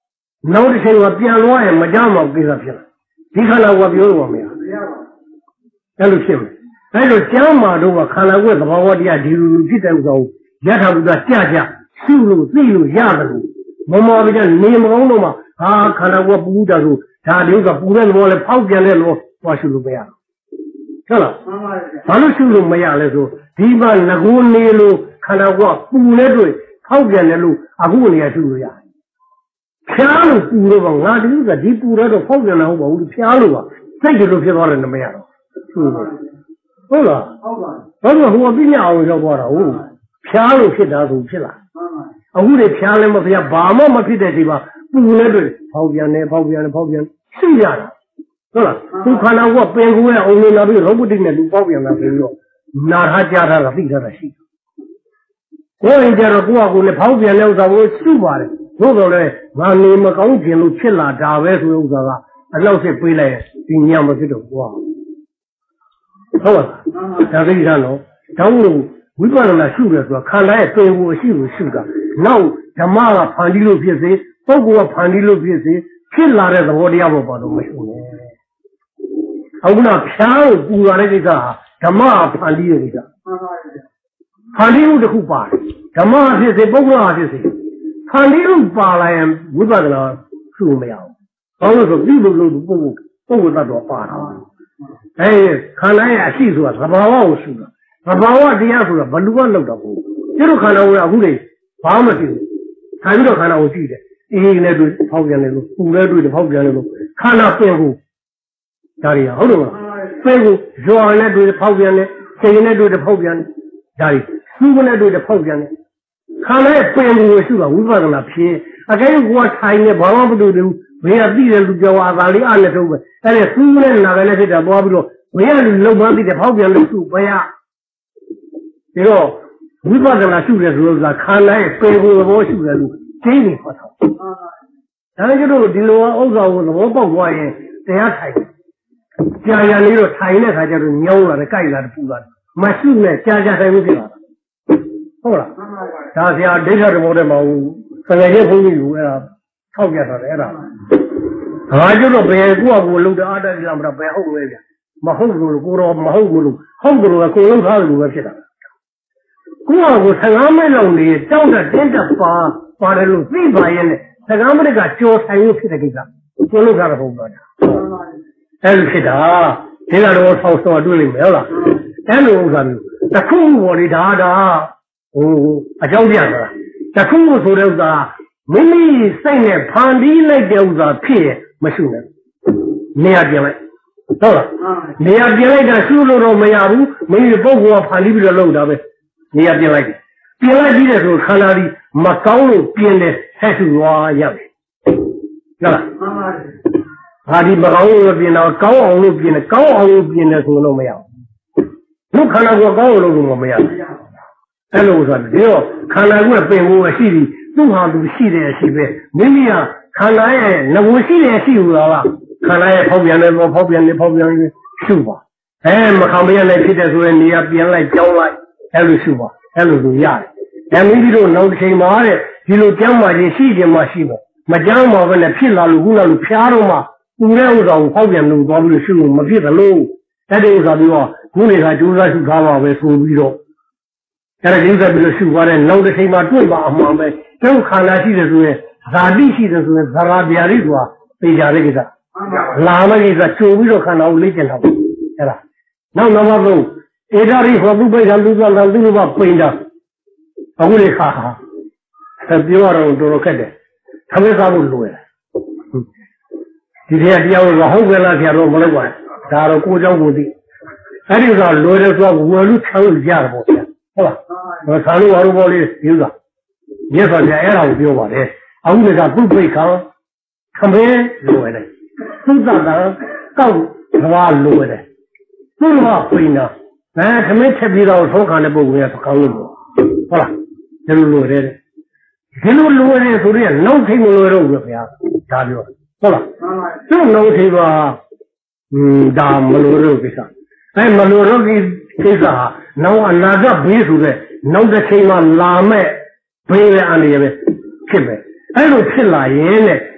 နောက်တစ်ချိန်ကပြန်သွားရင်မကြမ်းမကိစ္စဖြစ်လာဒီခန္ဓာကိုပြောလို့မရအဲ့လိုဖြစ်မယ်အဲ့လိုကျမ်းမာတော့ကခန္ဓာကိုယ်သဘာဝတရားဒီလိုဖြစ်တဲ့ဥစ္စာကိုယထာဘုရားကြကြရှုလို့သိလို့ရတယ်လို့မမောပြတဲ့နေမကောင်းတော့မှဟာခန္ဓာကိုယ်ပူတာဆိုဒါဒီဥစ္စာပူတဲ့ဘောလဲဖောက်ပြန်တဲ့လို့သွားရှုလို့မရဟုတ်လားဘာလို့ရှုလို့မရလဲဆိုဒီမှာငကိုနေလို့ခန္ဓာကိုယ်ပူနေတွေ့ဖောက်ပြန်တယ်လို့အခုအနေနဲ့ရှုလို့ရတယ်ဖျားလို့ပူတော့ပါငါဒီဥစ္စာဒီပူတော့ဖောက်ပြန်တာဟုတ်ပါဘူးဖျားလို့ပါစိတ်ကြလို့ဖြစ်သွားတယ်မရတော့ဟုတ်လားဟုတ်ပါဘာလို့ဟိုပြညာအောင်ရောက်သွားတာဟုတ်ဖျားလို့ဖြစ်တာဆိုဖြစ်လာအခုလေဖျားလည်းမဖျားဘာမှမဖြစ်တဲ့ဒီမှာပူနေတွေ့ဖောက်ပြန်တယ်ရှိရတာဟုတ်လားသူခန္ဓာကပင်ကိုယ်ရဲ့အုံနေလာပြီးရောဘုတိနဲ့လူပေါက်ပြန်တာဆိုပြီးတော့နာထားကြတာကသိထားတာရှိကိုယ်ရင်ကြတော့ကိုယ့်အကူနဲ့ဖောက်ပြန်တဲ့ဥစ္စာကိုရှုပါတယ်သို့တော်လည်းငါနေမကောင်းခြင်းလို့ဖြစ်လာတာပဲဆိုတဲ့ဥစ္စာကအလောက်စစ်ပေးလိုက်ဒီညမဖြစ်တော့ဘောဟုတ်လားဒါသိကြတော့တောင်းလို့ဝိပဿနာရှုတယ်ဆိုတာခန္ဓာရဲ့ပင်ကိုအရှိကိုရှုတာနောက်ဓမ္မကဖန်တီးလို့ဖြစ်စေပုဂ္ဂိုလ်ကဖန်တီးလို့ဖြစ်စေဖြစ်လာတဲ့သဘောတရားပေါ်ပါတော့မရှုနဲ့အခုနဖျားကိုပူရတဲ့ကိစ္စဟာဓမ္မဖန်တီးတဲ့ကိစ္စဖန်တီးမှုတစ်ခုပါတယ်ဓမ္မဖြစ်စေပုဂ္ဂိုလ်ဖြစ်စေဖန်တီးမှုပါလာရင်ဝိပဿနာရှုမရဘူးဘာလို့ဆိုပြီးလို့ပုဂ္ဂိုလ်သတ္တဝါပါတာခန္ဓာရဲ့အရှိဆိုတာသဘာဝကိုရှုတာသဘာဝတရားဆိုတာဘလူကလောက်တော့ဘူးကျတော့ခန္ဓာကိုအခုလေဘာမှမသိဘူးထိုင်ပြီးတော့ခန္ဓာကိုကြည့်တယ်အေးနဲ့တွေ့ဖောက်ပြန်တယ်လို့ပူနဲ့တွေ့ဖောက်ပြန်တယ်လို့ခန္ဓာပင်ကိုဒါရီဟုတ်တယ်မလားပင်ကိုဇော်နဲ့တွေ့ဖောက်ပြန်တယ်စိတ်နဲ့တွေ့ဖောက်ပြန်တယ်ဒါရီစူးနဲ့တွေ့ဖောက်ပြန်တယ်ခန္ဓာရဲ့ပင်ကိုရှုတာဝိပဿနာဖြစ်အကဲကိုထိုင်နေဘာမှမတွေ့ဘူးဘယ်ကသိတယ်လူပြောအာသာလေးအားနဲ့ထုတ်ပဲအဲ့ဒါစူးနဲ့နာပဲနဲ့ဖြစ်တာသွားပြီးတော့ဘယ်ကလူလုံမှန်းသိတယ်ဖောက်ပြန်လို့ရှုဘယ်ကဒါတော့ဝိပဿနာရှုတယ်ဆိုတော့ခန္ဓာရဲ့ပင်ကိုသဘောရှုတယ်လို့ကျင်းနေဟောတာဒါလည်းကျတော့ဒီလိုဥစ္စာကိုသဘောပေါက်သွားရင်တရားထိုင်ကြာရလေးတော့ထိုင်တဲ့ခါကျတော့ညောင်းလာတယ်ကြိုက်လာတယ်ပူလာတယ်မရှုနဲ့ကြာထိုင်လို့ဖြစ်လာတာဟုတ်လားဒါဆရာဒိဋ္ဌဓမ္မတဲ့မှာဆယ်ရက်ဘုန်းကြီးကအဲ့ဒါထောက်ပြတာလေအဲ့ဒါငါကျတော့ဘယ်ကိုယ့်အကိုလုံးတအားတက်ကြမှာဘယ်ဟုတ်လဲဗျမဟုတ်လို့ကိုတော့မဟုတ်ဘူးလို့ဟုတ်တယ်လို့ကိုလုံးထားတယ်လို့ပဲဖြစ်တာကိုယ့်အကို15မိနစ်လောက်နေတောင်းတဲ့တင်းတက်ပါတယ်လို့သိပါရဲ့နဲ့15မိနစ်ကကြော်ဆိုင်လို့ဖြစ်တဲ့ကိစ္စကိုလုံးထားတာဟုတ်ပါလားအဲ့လိုဖြစ်တာဒီကတော့ဆောက်ဆောက်တွေ့လိမ့်မယ်ဟုတ်လားအဲ့လိုဥစ္စာမျိုးတခုပေါ်လေဒါဟိုအကြောင်းပြတာတခုဆိုတဲ့ဥစ္စာမိမိစိတ်နဲ့ဖန်တီးလိုက်တဲ့ဥစ္စာဖြစ်ရမရှိနဲ့နေရာပြင်လိုက်ဟုတ်လားနေရာပြင်လိုက်တာရှုလို့တော့မရဘူးမိမိပုဂ္ဂိုလ်ကဖန်တီးပြီးတော့လုပ်တာပဲနေရာပြင်လိုက်ပြင်လိုက်ပြီးတဲ့ဆိုခန္ဓာဒီမကောင်းလို့ပြင်တယ်ဟဲ့သူသွားရတယ်ဟုတ်လားဟာဒီမကောင်းလို့ပြင်တော့ကောင်းအောင်လို့ပြင်တယ်ကောင်းအောင်လို့ပြင်တယ်ဆိုလို့မရဘူးလူခန္ဓာကိုကောင်းအောင်လုပ်လို့မရဘူးအဲ့လိုဆိုတော့ခန္ဓာကိုပင်ကိုရှိပြီးသူ့ဟာသူရှိတယ်ရှိပဲမိမိကခန္ဓာရဲ့ငကိုရှိတယ်ရှိဘူးလားခန္ဓာရဲ့ဖောက်ပြန်တယ်ဖောက်ပြန်ရှုပါမခံမရနိုင်ဖြစ်တဲ့ဆိုရင်နေရာပြန်လိုက်ကြောင်းလိုက်အဲ့လိုရှုပါအဲ့လိုဆိုရတယ်မိမိတို့နောက်တစ်ချိန်မှာတဲ့ဒီလိုကျမ်းမာခြင်းရှိခြင်းမှရှိမယ်မကျမ်းမာဘဲနဲ့ဖြစ်လာလို့ခုနလိုဖျားတော့မှသူရဲ့ဥစ္စာကိုဖောက်ပြန်လို့သွားပြီးလို့ရှုလို့မဖြစ်သလိုအဲ့ဒီဥစ္စာပြီးတော့ခုနေတာကြိုးစားရှုထားပါပဲဆိုပြီးတော့အဲ့ဒါကြီးစပ်ပြီးလို့ရှုသွားတဲ့နောက်တစ်ချိန်မှာတွေ့ပါအမှန်ပဲကျုပ်ခန္ဓာရှိတယ်ဆိုရင်ဇာတိရှိတယ်ဆိုရင်ဇရာဗျာတိဆိုတာသိကြတဲ့ကိစ္စလာမယ့်ကိစ္စကြိုပြီးတော့ခန္ဓာကိုလေ့ကျင့်တာပေါ့အဲ့ဒါနောက်နံပါတ်3ဧဒရိဟောပုပိဋ္ဌလူသလန်သူဘပိန်တာအခုလေခါပြောရတော့တော်တော်ခက်တယ်ခမေးစားဖို့လိုတယ်ဒီတရားကဟုတ်ကဲ့လားဆရာတော်မလုပ်ပါနဲ့ဒါတော့ကိုเจ้าကိုသိအဲ့ဒီကလိုတယ်ဆိုတော့ဝယ်လို့ချလို့ရတယ်ပေါ့ဗျာဟုတ်လားဆာလို့ဝါလို့ပေါ့လေဒီဥစ္စာမြတ်စွာဘုရားအဲ့ဒါကိုပြောပါတယ်အခုကပုပိဋ္ဌခမေးလိုရတယ်သုတ္တတာကောက်သွားလိုရတယ်သူ့မှာပိန်တာခမေးချက်ပြီးတော့သောခံတဲ့ပုဂ္ဂိုလ်ကပကောင်းလို့ဟုတ်လားဒီလိုလိုရတယ်ဒီလိုလိုရတယ်ဆိုတော့နောက်ထိမလိုတော့ဘူးဗျာဒါပြောဟုတ်လားသူ့နောက်ထိပါဒါမလိုတော့ကိစ္စမလိုတော့ကိစ္စဟာနောက်အနာဂတ်ဘေးဆိုတဲ့နောက်တစ်ချိန်မှလာမဲ့ဘေးရဲ့အနေနဲ့ဖြစ်မယ်အဲ့လိုဖြစ်လာရင်တဲ့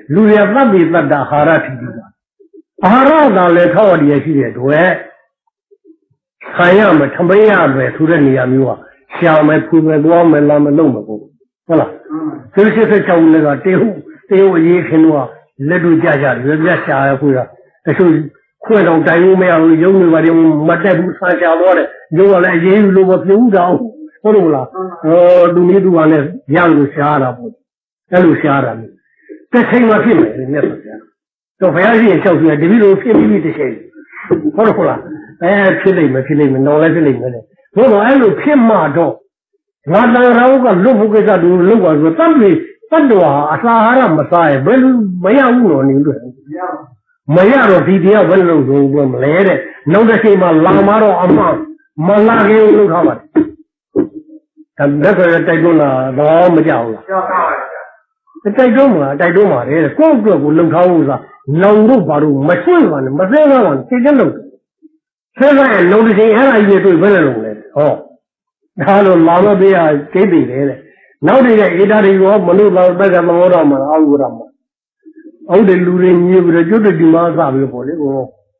လူရသဗ္ဗေတ္တအာဟာရထိတိအာဟာရသာလည်းထောက်ရည်ရှိတဲ့အတွက်ခံရမယ်ထမင်းရမယ်ဆိုတဲ့နေရာမျိုးကရှာမယ်ဖူမယ်သွားမယ်လာမယ်လုပ်မယ်ပေါ့ဟုတ်လားသူစစ်ချောင်းလည်းကတေဟုအရေးခင်တော့လက်တို့ကြကြရွယ်ပြရှာရခွေးတာတချို့ခွေးတော့တိုင်လို့မရဘူးရုံးတွေပါတယ်မတက်ဘူးဆာရှာတော့တယ်ရုံးကလည်းအေးယူလို့မပြုတ်တော့ဟုတ်လို့လားသူနည်းသူကလည်းရလို့ရှားတာပေါ့အဲ့လိုရှားတာမျိုးတစ်ချိန်မှဖြစ်မယ်မြတ်စွာဘုရားတော့ဘုရားရှင်လျှောက်ဆိုတပည့်တော်ဖြစ်ပြီးတစ်ချိန်ဟုတ်လို့လားဖြစ်လိမ့်မယ်နော်လည်းဖြစ်လိမ့်မယ်လေဘုရားအဲ့လိုဖြစ်မှတော့ငါတန်ရာကလွတ်ဖို့ကိစ္စတူလောက်ပါဆိုတတ်တော်အစာအာဟာရမစားရင်ဘယ်လိုမရဘူးလို့နေလို့မရတော့ဒီတရားဘယ်လိုလုပ်မလဲတဲ့နောက်တစ်ချိန်မှလာမတော့အမှမလာခင်လို့ထားပါတယ်ဒါဆိုရင်တိုက်တွန်းတာတော့မကြောက်ဘူးလားကြောက်ပါဘူးတိုက်တွန်းမှာတဲ့ကိုယ့်အတွက်ကိုလှုပ်ထားဖို့ဆိုတာလောင်တို့ဘာလို့မဆွင့်ပါနဲ့မစဲပါနဲ့သိတဲ့လို့ဆဲလိုက်လုံတစ်ချိန်အဲ့ဒါကြီးတွေဘယ်လိုလုပ်လဲဟောဒါလို့လာလို့ပြရကျိတ်တည်တယ်တဲ့နောက်တည်းရဲ့ဧတာတွေရောမလို့တော့ဘက်ကသဘောတော်မှာအောက်ရမှာအောက်တဲ့လူတွေညစ်ပြီးတော့ကျွတ်တူဒီမှာစပြီးပေါ့လေကို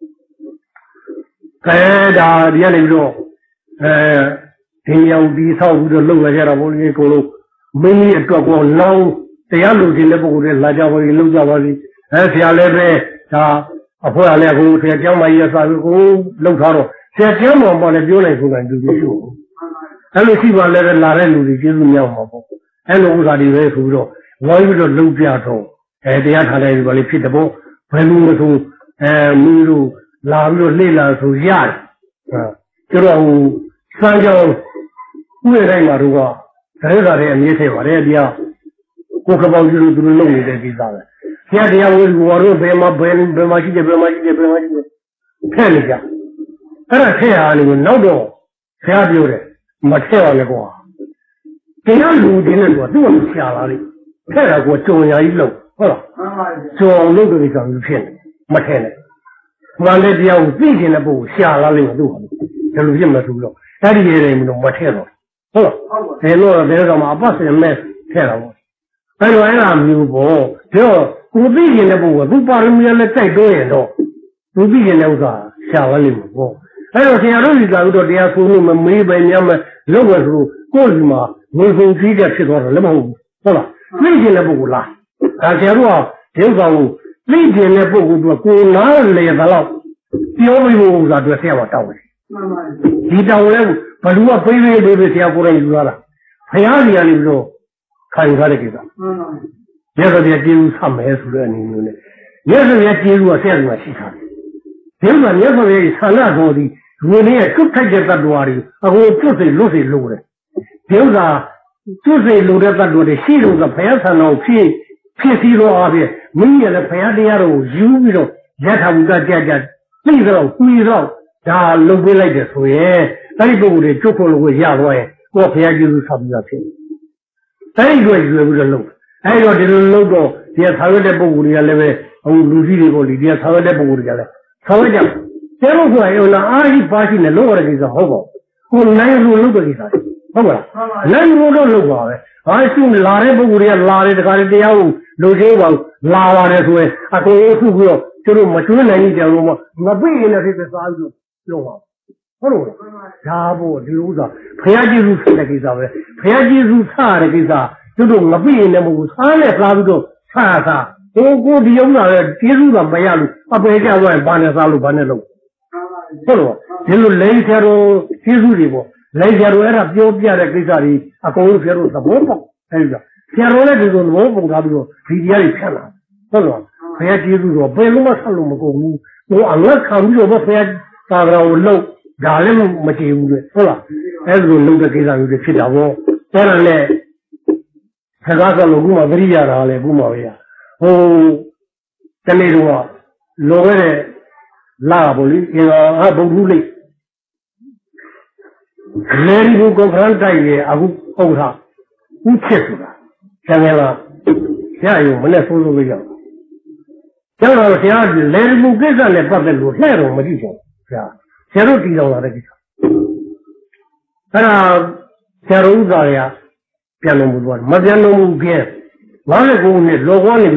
ခဲဒါဒီကနေပြီးတော့ဒီရောက်ဒီဆောက်ပြီးတော့လှုပ်ရကြတာပေါ့လေကိုလို့မင်းကြီးအတွက်ကောလောင်းတရားလူချင်းတဲ့ပုဂ္ဂိုလ်တွေလာကြပါလိမ့်လှုပ်ကြပါလိမ့်ဆရာလည်းပဲဒါအဖွဲ့ကလည်းကိုဆရာကျောင်းမကြီးရစာပြီးကိုလှုပ်ထားတော့ဆရာကျောင်းတော်ပေါ်လည်းပြောလိုက်ဆိုတိုင်းသူကြီးရှိဘူးအဲ့လိုရှိပါလဲလာတဲ့လူတွေကျေးဇူးများမှာပေါ့အဲ့လိုဥစ္စာတွေပဲဆိုပြီးတော့ဝိုင်းပြီးတော့လှုပ်ပြတော့တရားထားလိုက်ပြီးပါလေဖြစ်တဲ့ပေါ့ဘယ်လိုမဆိုမင်းတို့လာပြီးတော့လှည့်လာဆိုရတယ်ကျတော့စမ်းကြောင်းဥရတိုင်းမှာတို့ကဒါရတာတွေအမြဲထည့်ပါတယ်တရားကိုကပောက်ကြီးတို့သူတို့လုပ်နေတဲ့ကိစ္စပဲဆရာတရားဝေဘော်တို့ဘယ်မှာရှိတယ်ထည့်နေကြအဲ့ဒါထည့်ရအောင်လို့နောက်တော့ဆရာပြောတယ်မထည့်ပါနဲ့ကွာတရားလူတင်းနဲ့ကွာသူ့ကရှာလာလိမ့်ထည့်တာကွာကြုံရာကြီးလို့ဟုတ်လားကြုံအောင်လုပ်တဲ့ကောင်ကြီးဖြစ်နေမထည့်နဲ့မှန်တဲ့တရားကိုသိကျင်တဲ့ပုဂ္ဂိုလ်ရှာလာလိမ့်မယ်သူ့ဟာဒီလိုဖြစ်မှဆိုပြီးတော့အဲ့ဒီရေတွေမလို့မထည့်တော့ဟုတ်လားဘယ်လိုတော့မှအပတ်စင်မဲ့ထည့်တာပေါ့အဲ့လိုအဲ့ဒါမျိုးပေါ့ဒါကိုသိကျင်တဲ့ပုဂ္ဂိုလ်ကသူပါရမီလည်းတိုက်တွန်းရင်တော့သူသိကျင်တဲ့ဥစ္စာရှာလာလိမ့်မယ်ပေါ့အဲ့တော့ဆရာတို့ဒီကဥတော့တရားဆိုလို့မမေးပဲညမ်းမလုပ်ရဆိုကိုယ့်ဒီမှာငွေကုန်ကြီးတဲ့ဖြစ်သွားတယ်လည်းမဟုတ်ဘူးဟုတ်လားသိကျင်တဲ့ပုဂ္ဂိုလ်လားဒါဆရာတို့ကဒီဥစ္စာကိုသိကျင်တဲ့ပုဂ္ဂိုလ်ကကိုနားလေတော့ပြောပြီးလို့ဥစ္စာတွေဆရာကတောင်းတယ်ဒီတောင်းလဲဘလူကပေးဆရာကိုယ်တိုင်ယူလာတာဖရာကြီးကနေပြီးတော့ခံထားတဲ့ကိစ္စရသော်ပြကျေးဇူးဆက်မယ်ဆိုတဲ့အနေမျိုးနဲ့ရသော်ပြကျေးဇူးကဆရာကရှိထားတယ်ဒီမှာရသော်ပြဆန္ဒတော်ဒီဝင်ရဲ့တွတ်ထိုက်တဲ့တ attva တွေအခုတွတ်စိလွတ်စိလို့တယ်ဒီဥစ္စာတွတ်စိလို့တဲ့တ attva တွေရှိလို့ကဘုရားဆန္ဒကိုဖြစ်စည်းတော့အပြင်မင်းရဲ့လည်းဘုရားတရားတော်ကိုယူပြီးတော့ရထဝုဒ္ဒကြသိတော့ပြီးတော့ဒါလုပ်ပေးလိုက်တယ်ဆိုရင်အဲ့ဒီပုဂ္ဂိုလ်တွေကျွတ်ဖို့လို့ရသွားရင်ကိုယ်ဘုရားကျေးဇူးဆက်ပြီးတော့ဖြစ်အဲ့ဒီလိုရွယ်ပြီးတော့လုပ်အဲ့တော့ဒီလိုလုပ်တော့ဒီဆာဝတ်တဲ့ပုဂ္ဂိုလ်တွေကလည်းပဲဟိုလူကြီးတွေကိုဒီဆာဝတ်တဲ့ပုဂ္ဂိုလ်တွေကလည်းဆာဝတ်ကြကျဲလို့ဆိုရင်အားကြီးပါရှိနေလို့ရတဲ့ကိစ္စဟုတ်ပါဘူးကိုနိုင်လို့လုပ်တဲ့ကိစ္စဟုတ်ပါလားနိုင်လို့တော့လုပ်ပါပဲဟာရှိလာတဲ့ပုဂ္ဂိုလ်တွေကလာတဲ့တခါတည်းတရားကိုလူကြီးပါလာပါတယ်ဆိုရင်အကုန်အခုပြီးတော့ကျတို့မကျွေးနိုင်ကြဘူးမပြည့်နေတဲ့ဖြစ်စားပြီးလုပ်ပါဟုတ်လို့ဒါပေါ့ဒီဥစ္စာဘုရားကျေးဇူးဆက်တဲ့ကိစ္စပဲဘုရားကျေးဇူးဆက်တဲ့ကိစ္စတို့မပြည့်နေမဟုတ်စားနဲ့စားပြီးတော့စားကိုဒီဥစ္စာရဲ့ကျေးဇူးကမရလို့အပေကြသွားရင်ဘာနဲ့စားလို့ဘာနဲ့လုပ်ဟုတ်လို့ဒီလိုလိန်ဆရာတော်ကျေးဇူးတွေပေါ့လိန်ဆရာတော်အဲ့ဒါပြောပြတဲ့ကိစ္စတွေအကုန်လုံးဆရာတော်သဘောပေါက်အဲ့ဒါဆရာတော်လည်းဒီလိုသဘောပေါက်ထားပြီးတော့ဒီတရားတွေဖြတ်လာဟုတ်လို့ဘုရားကျေးဇူးတော့ဘယ်လိုမှဆက်လို့မကုန်ဘူးဟိုအလတ်ခံပြီးတော့ဘုရားသာသနာကိုလှုပ်ဒါလည်းမကြည့်ဘူးလေဟုတ်လားအဲ့လိုလှုပ်တဲ့ကိစ္စမျိုးတွေဖြစ်တာပေါ့အဲ့ဒါနဲ့ခက်ကားကလို့ခုမှသတိရတာလေခုမှပဲရဟိုတနေ့တော့လောခဲ့တဲ့လာပေါ့လေအင်္ဂါဘုံဘူးလေးလေဒီကိုကောခရန်တိုက်ရဲ့အခုဟုတ်တာဥဖြစ်ဆိုတာကျန်တယ်လားဆရာရုံမနဲ့ဆိုးလို့ရောက်ကျန်တော့ဆရာလေဒီကိုကိစ္စနဲ့ပတ်သက်လို့လှဲ့တော့မကြည့်ချင်ဆရာတို့တည်တော်လာတဲ့ကိစ္စအဲ့ဒါဆရာတို့ဥစ္စာရပြန်လို့မလို့မပြန်လို့ဘူးပြင်း59နှစ်လောကွာနေပြီးတော့ဒ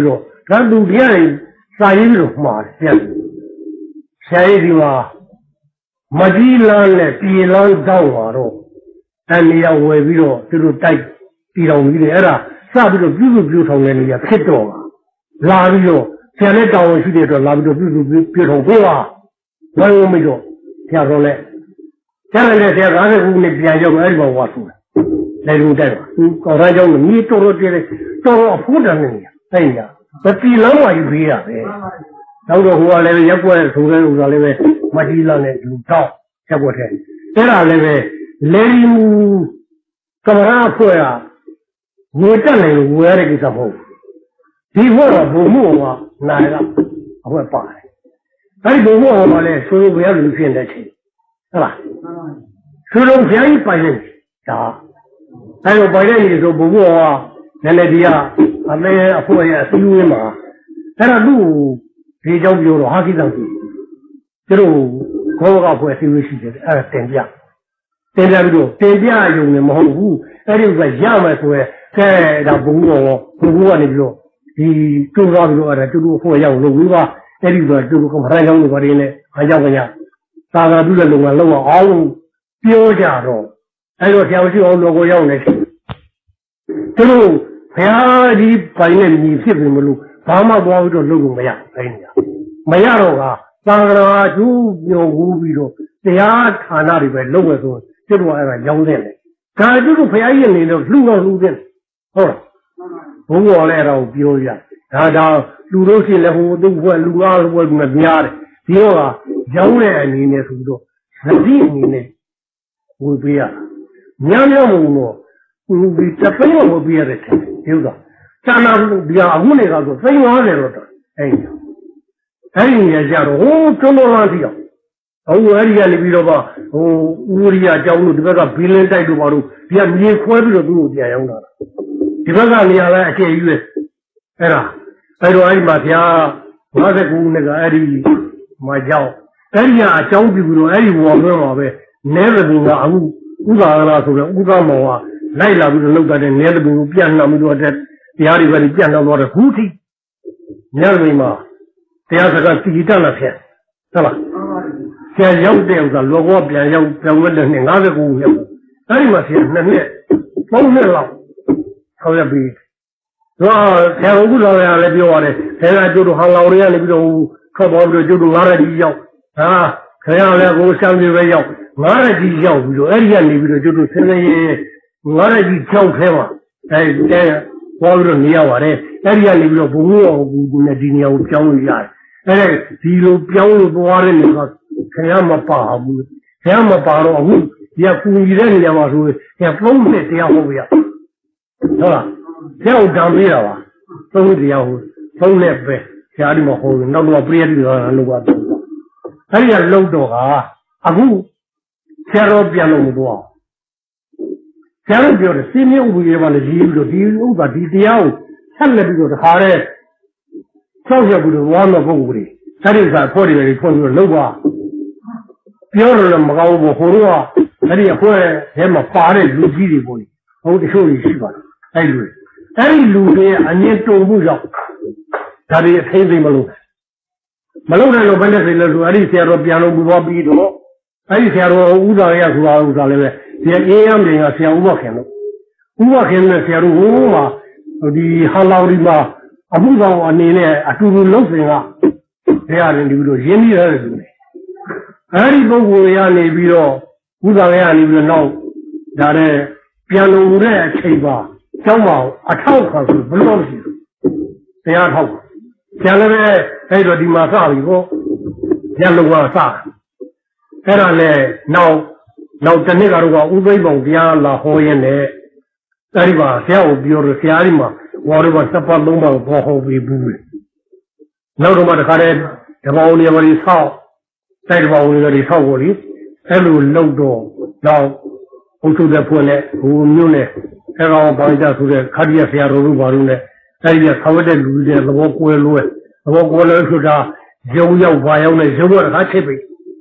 咱都店啥人都嘛现现的话，没地浪嘞，地浪早话咯，但你要外边咯，就是带地浪米的啦，啥比如比上来你也偏多啊，哪里咯？现在找我去的时候，哪里就比上贵啊，我没做，听说嘞，现在呢，现在俺这屋里边叫个200瓦数了，来用这个，刚才讲你找到这里，找到负责人呀，哎呀，那地浪嘛有别啊，哎。当初我那个也过来，从这路上那个没地浪的路道，结果是，这那个来路干嘛破呀？我这来我那个什么，地方不木啊，哪个我扒的，那不木我嘞，所以不要路线的去，是吧？所以便宜8人啊，还有8人的时候不木啊，原来的呀，俺们破呀是因为嘛，那路。比较比如还是上去，这种高高坡是有细节的，电价比如电价用的么好物，就是说下面说在那不过那比如你中高比如就是货样路吧，那里边就是跟盘上路过的呢，还讲个呀，大家都在路熬标价中，还有小区熬路过样的，这种平时把人米皮怎么路。爸妈多少路没呀？哎呀，没呀了啊！当然啊，就有无比多，这样他那里边路的时候，这种那个养的嘞，咱就是培养人的路上路的，哦，不过来了表演，然后路都是来我都会路啊路那边的，第二个养的你那是多，实际你那我不要，娘我，这不要我不要的，对吧？咱那比较我那个说真话来了的，哎呀，哎呀，家伙，我真到哪去呀？我那里你比如吧，屋里啊，家务这个别人带着吧都，别你快比较都这样的，这个你要来节约，哎啦，哎说哎嘛家，我在公那个哎里嘛教，哎呀教比如哎我们嘛呗，那个东西啊，我咋那说的，我干嘛啊？来了不是弄个的，那个东西变那么多的。家里边的变到多的骨体，你认为嘛？这样是个地震的片，是吧？现在有这样子，如果变有我的那个工业，哎嘛天，那风那老，好像比，是吧？天我不知道呀，来比我的，现在就是喊老的呀，你比如可保不就是拿来比较啊，这样来跟我相对来讲，拿来比较，比如哎呀，你比如就是现在拿来比较开嘛，哎这。我说你要我的，那里里边不我那今年我标一下，哎，地路标了多少那个，这样么把不，这样么把了我也故意的人家话说，也风的这样好不呀，是吧？这样长对了吧？风这样风来呗，家里么好，那我不也这个那个，哎呀，老多啊，不，现在变那么多。现在表示新年5月份的地就地把地掉，现在就是好的，小学不是往那不的，这里在坡里面坡就是路啊，表示没搞过活动啊，这里后来还没发的路基的坡里，我的手里去吧，哎对，哎路的俺年中不上，这里太没路，没路的路本来是那路，俺里现在变了不发比着，俺里现在五张也是五张的。这营养品啊，像我看了呢，像我嘛，的还老的嘛，不知道我你呢，就是老生啊，这样的比如人力的东西，而你包括呀，你比如不知道呀，你比如闹，那的变动的开发，小毛超可是不老实，这样超，现在呢，还有地方啥以后，现在我啥，这样呢闹。老真那个话，乌龟帮家老好人呢，那里吧，像我比如说家里嘛，我这个18弄嘛不好维护的，那种嘛的看来，这把我那个里炒，再把我那个里炒过里，再路老多，老我住在坡呢，我没有呢，再让我帮人家住在，看见谁都帮助呢，哎呀，他们在路的，我过路，我过来说啥，油要花要呢，油我还7倍，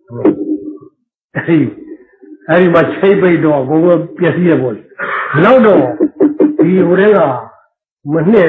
嘿。哎呀妈，7倍多，我别提了，老多，比如那个，我那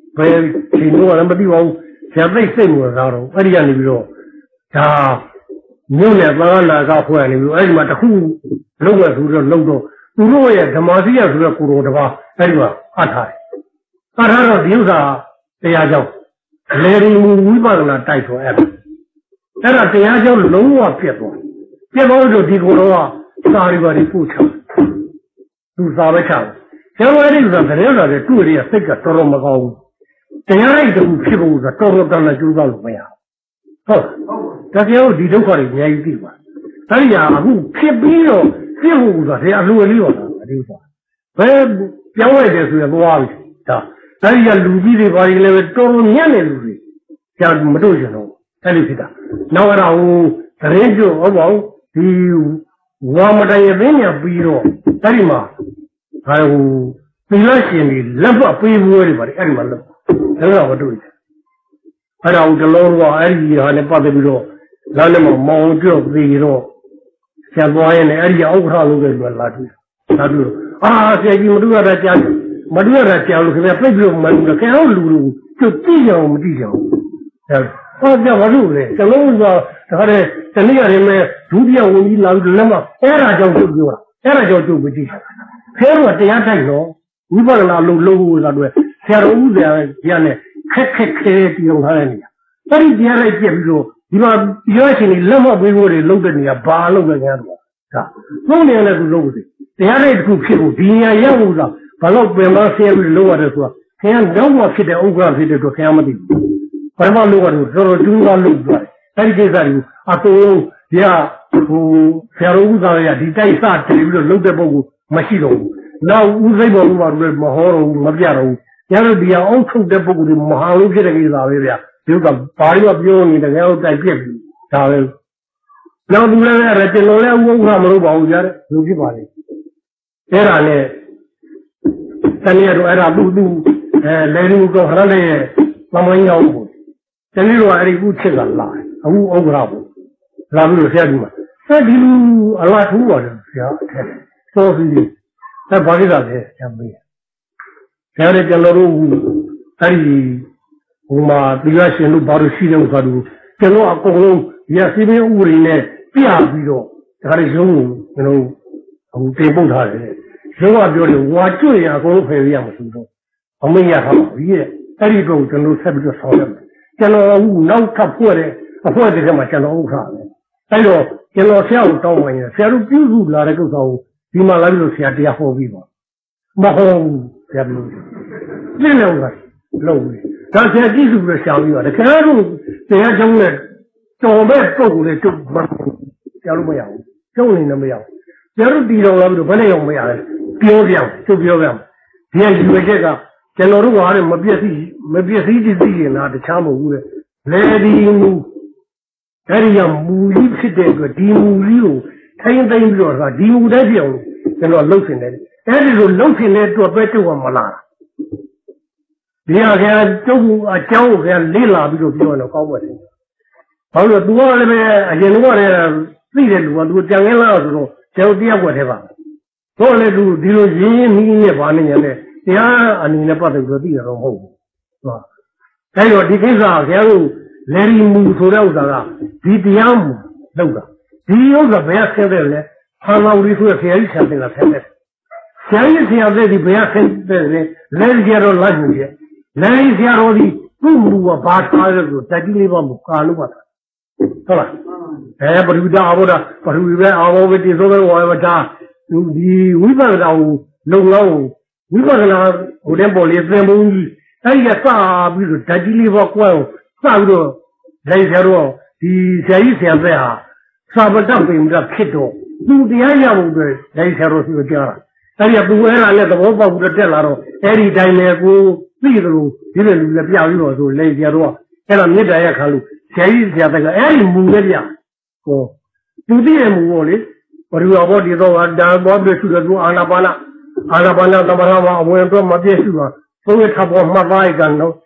ဘယ်ချိန်တော့လည်းမသိပါဘူးဆရာသိစိတ်ဝင်စားတော့အဲ့ဒီကနေပြီးတော့ဒါမြို့နယ်ဘာလာကဖွဲ့နေပြီးအဲ့ဒီမှာတခုလုံးဝဆိုတော့လုံးတော့သူတို့ရဲ့ဓမ္မစီရဆိုတဲ့ကိုတော်တစ်ပါးအဲ့ဒီမှာအထားတယ်အထားတော့ဒီဥစ္စာတရားကြောင့်လေရီမူဝိပဿနာတိုက်ဆိုအဲ့ဒါတရားကြောင့်လုံးဝပြတ်သွားလို့ဒီကိုတော်ကစာရီပါရီပို့ချသူစာပဲချကျန်တော်အဲ့ဒီဥစ္စာတရားလာတဲ့တွေ့ရစိတ်ကတော်တော်မကောင်းဘူးတရားလိုက်တူဖြစ်ဖို့ဆိုတော့တော်တော်တန်ကြိုးစားလို့မရဟုတ်ဒါကြောင့်ဒီဒုက္ခတွေအများကြီးသိပါအဲ့ဒီဟာအခုဖြစ်ပြီးတော့ပြည့်ဖို့ဆိုတာတရားအလိုအလျော်တာဒီဥစ္စာဘယ်ပြောင်းလိုက်တယ်ဆိုရင်သွားပြီဒါအဲ့ဒီကလူကြီးတွေဘာတွေလဲတော်တော်ညံ့နေလူတွေကြာမတို့ရှင်တော့အဲ့ဒီဖြစ်တာနောက်အဲ့ဒါဟိုသတင်းကျဟုတ်ပါဘူးဒီဝါမတိုင်ရင်းညာပြီးတော့အဲ့ဒီမှာဟာဟိုသီလရှင်တွေလက်ဖက်ပေးပွဲတွေပါတယ်အဲ့ဒီမှာလို့အဲ့ဒါမတွေ့ဘူးအဲ့ဒါကိုတလုံးကအဲ့ဒီဟာနဲ့ပတ်သက်ပြီးတော့လမ်းထဲမှာမောင်ကျော့ပြီးတော့ဆရာသွားရင်လည်းအဲ့ဒီအောက်ခါလို့ပဲလာတွေ့ဆရာကြီးမတွေ့ရတာကြားလို့ခင်ဗျပြိတ်ပြီးတော့မလို့ခင်ဗျားလူလူကျုပ်ကြည့်ကြအောင်မကြည့်ကြအောင်ဟောကြဘာလို့လဲတလုံးကဒါကြတဲ့တနည်းရတယ်မဲ့ဒုတိယဝန်ကြီးလာပြီးလက်မအဲ့ဒါကြောင့်ကျုပ်ပြောတာအဲ့ဒါကြောင့်ကျုပ်မကြည့်ခဲတော့တရားထိုက်တော့ဝိပဿနာလုံးလို့လာတော့ဆရာတော်ဦးဆရာကြီးနဲ့ခက်ခဲပြောင်းထားတဲ့နေရာအဲ့ဒီတရားလိုက်ပြက်ပြီးတော့ဒီမှာပြောရှင်နေလက်မပေးဖို့တွေလုံးတဲ့နေရာဘာလုံးပဲညာတော့ဒါသုံးနေရတဲ့သူလုံးတယ်တရားလိုက်တစ်ခုဖြစ်ဖို့ဒီနေရာရောက်လို့လားဘာလို့ပင်မဆဲပြီးလုံးရတယ်ဆိုတာခင်ဗျားတော့မဖြစ်တဲ့ဥက္ကဋ္ဌဖြစ်တဲ့အတွက်ခင်ဗျားမသိဘူးဘာမှလုံးရတယ်တော်တော်ကျူးကားလုံးသွားတယ်အဲ့ဒီကိစ္စကိုအတူဒီကဟိုဆရာတော်ဦးသားရဒီတိုက်စတယ်ပြီးတော့လုံးတဲ့ပုံကိုမရှိတော့ဘူးနောက်ဦးစိတ်ပေါ်မှာလည်းမဟောတော့ဘူးမပြတော့ဘူးကျန်တော့ဒီအောင်ထုတ်တဲ့ပုံကိုမဟာလို့ဖြစ်တဲ့ကိစ္စပဲဗျာဒီကဘာလို့ပြောနေတယ်ငါတို့တိုက်ပြက်ပြီဒါပဲနောက်သူလည်းအဲ့ဒါကျွန်တော်လည်းဥက္ကဋ္ဌမလုပ်ပါဘူးဗျာတဲ့လူဖြစ်ပါလေအဲ့ဒါနဲ့တနည်းတော့အဲ့ဒါသူလေလူကခရတဲ့မမင်းရောက်ဘူးတနည်းတော့အဲ့ဒီခုချစ်ကလာအခုဥက္ကဋ္ဌဘူးလာပြီးတော့ဆရာကြီးမှာဒီလူအလားထူးပါတယ်ဆရာအထက်စောစီအဲ့ဘာလို့လဲဆရာမေးဆရာလည်းကျွန်တော်တို့အဲ့ဒီဟိုမှာသီလရှင်တို့ဘာလို့ရှိတယ်ဆိုတာကျွန်တော်အကုန်လုံးရစီမင်းဥပဒေနဲ့ပြပြီးတော့ဒါကြရုံးကိုကျွန်တော်ဟိုတင်ပုတ်ထားတယ်ရုံးကပြောတယ်ဝါကျွတ်ရအကုန်လုံးဖယ်ရမှာဆိုတော့အမေရထားပါဘူးရဲ့အဲ့ဒီတော့ကျွန်တော်ဆက်ပြီးတော့ဆောင်းရမယ်ကျွန်တော်နောက်ထပ်ဖွဲ့တဲ့အဖွဲ့တည်းကမှကျွန်တော်ဥက္ခတယ်အဲ့တော့ကျွန်တော်ဆရာကိုတောင်းပါရင်ဆရာတို့ပြုစုလာတဲ့ကိစ္စကိုဒီမှာလာပြီးတော့ဆရာတရားဟောပြီးပါမဟုတ်ဘူးဆရာပြောပြင်းလုံးကလုံးပြီဒါဆရာကြည့်စုပြီးရှာပြီးပါတယ်ခင်ဗျားတို့တရားကျောင်းနဲ့တော်မဲ့ပုံကိုလည်းတုတ်မဆရာတို့မရဘူးကျောင်းနေလည်းမရဘူးဆရာတို့တီတော်လာပြီးတော့ဘယ်နဲ့ရောက်မရလဲပြောပြအောင်သူပြောပြအောင်ဒီကရွေချက်ကကျွန်တော်တို့ကလည်းမပြည့်စည်ကြည့်သိရင်လားတခြားမဟုတ်ဘူးလေလေဒီမူအဲ့ဒီကမူကြီးဖြစ်တဲ့အတွက်ဒီမူကြီးကိုထိုင်းသိမ်းပြီးတော့ဒီမူတည်းပြောင်းကျွန်တော်လှုပ်ရှင်တယ်အဲ့ဒီလိုလှုပ်ရှင်တဲ့အတွက်ပဲတုတ်ကမလာဒီဟာကတုတ်အကြောင်းကိုလေ့လာပြီးတော့ပြောရင်တော့ကောင်းပါတယ်ဘာလို့လဲ तू ကလည်းပဲအရင်ကလည်းသိတယ်လူက तू ကြံရင်းလာဆိုတော့ကျောင်းတရားွက်ထဲပါတော့လေ तू ဒီလိုရင်းရင်းနှီးနှီးနဲ့ဗာနေရတယ်တရားအနေနဲ့ပတ်သက်ပြီးသိရတော့မဟုတ်ဘူးဟုတ်အဲ့တော့ဒီကိစ္စကခင်ဗျားတို့လေရီမူဆိုတဲ့ဥစ္စာကဒီတရားမူလောက်တာဒီဥစ္စာဘယ်ဆင်းတယ်လဲဟာလာဦးဆိုရဆရာကြီးဆရာတင်လာဆင်းတယ်ဆရာကြီးဆရာတဲ့ဒီဘယ်ဆင်းတယ်လဲလေရီရောလိုက်နေတယ်လေရီဆရာတော်ဒီသူ့မူကဘာထားလဲဆိုတက်ကြီးလေးပါမကာလို့ပါဟုတ်လားပရိဒါအဘောဒါပရိဝေအာဘောဝတိသောဘဝဝတာဒီဝိပဿနာကိုလုံလောက်ဝိပဿနာဟိုတဲ့ပေါ်လေးသင်ပုံကြီးအဲ့ဒီကစပြီးတော့ဓာတ်ကြီးလေးပေါ့ကွဲစပြီးတော့လိုက်ဆရာတော့ဒီဆရာကြီးဆရာသက်ဟာသာပတ္တပိမရဖြစ်တော့သူတရားရဖို့အတွက်လိုက်ဆရာတော်ဆိုကြားတာအဲ့ဒီကသူအဲ့ဒါနဲ့သဘောပေါက်ပြီးတော့တက်လာတော့အဲ့ဒီတိုင်းလေကိုသိတယ်လို့ဒီလိုလူလည်းပြပြီးတော့ဆိုလိုက်ဆရာတော်ကအဲ့ဒါမေတ္တာရခံလို့ဆရာကြီးဆရာသက်ကအဲ့ဒီမူပဲပြဟောသူသိရမူပေါ့လေဘယ်လိုဘောဒီတော့ဒါဘောပြစုတယ်သူအာနာပါနာသမထမှာအဝင်တော့မပြည့်စုတာသုံးရထဘောမှတ်သားရကန်တော့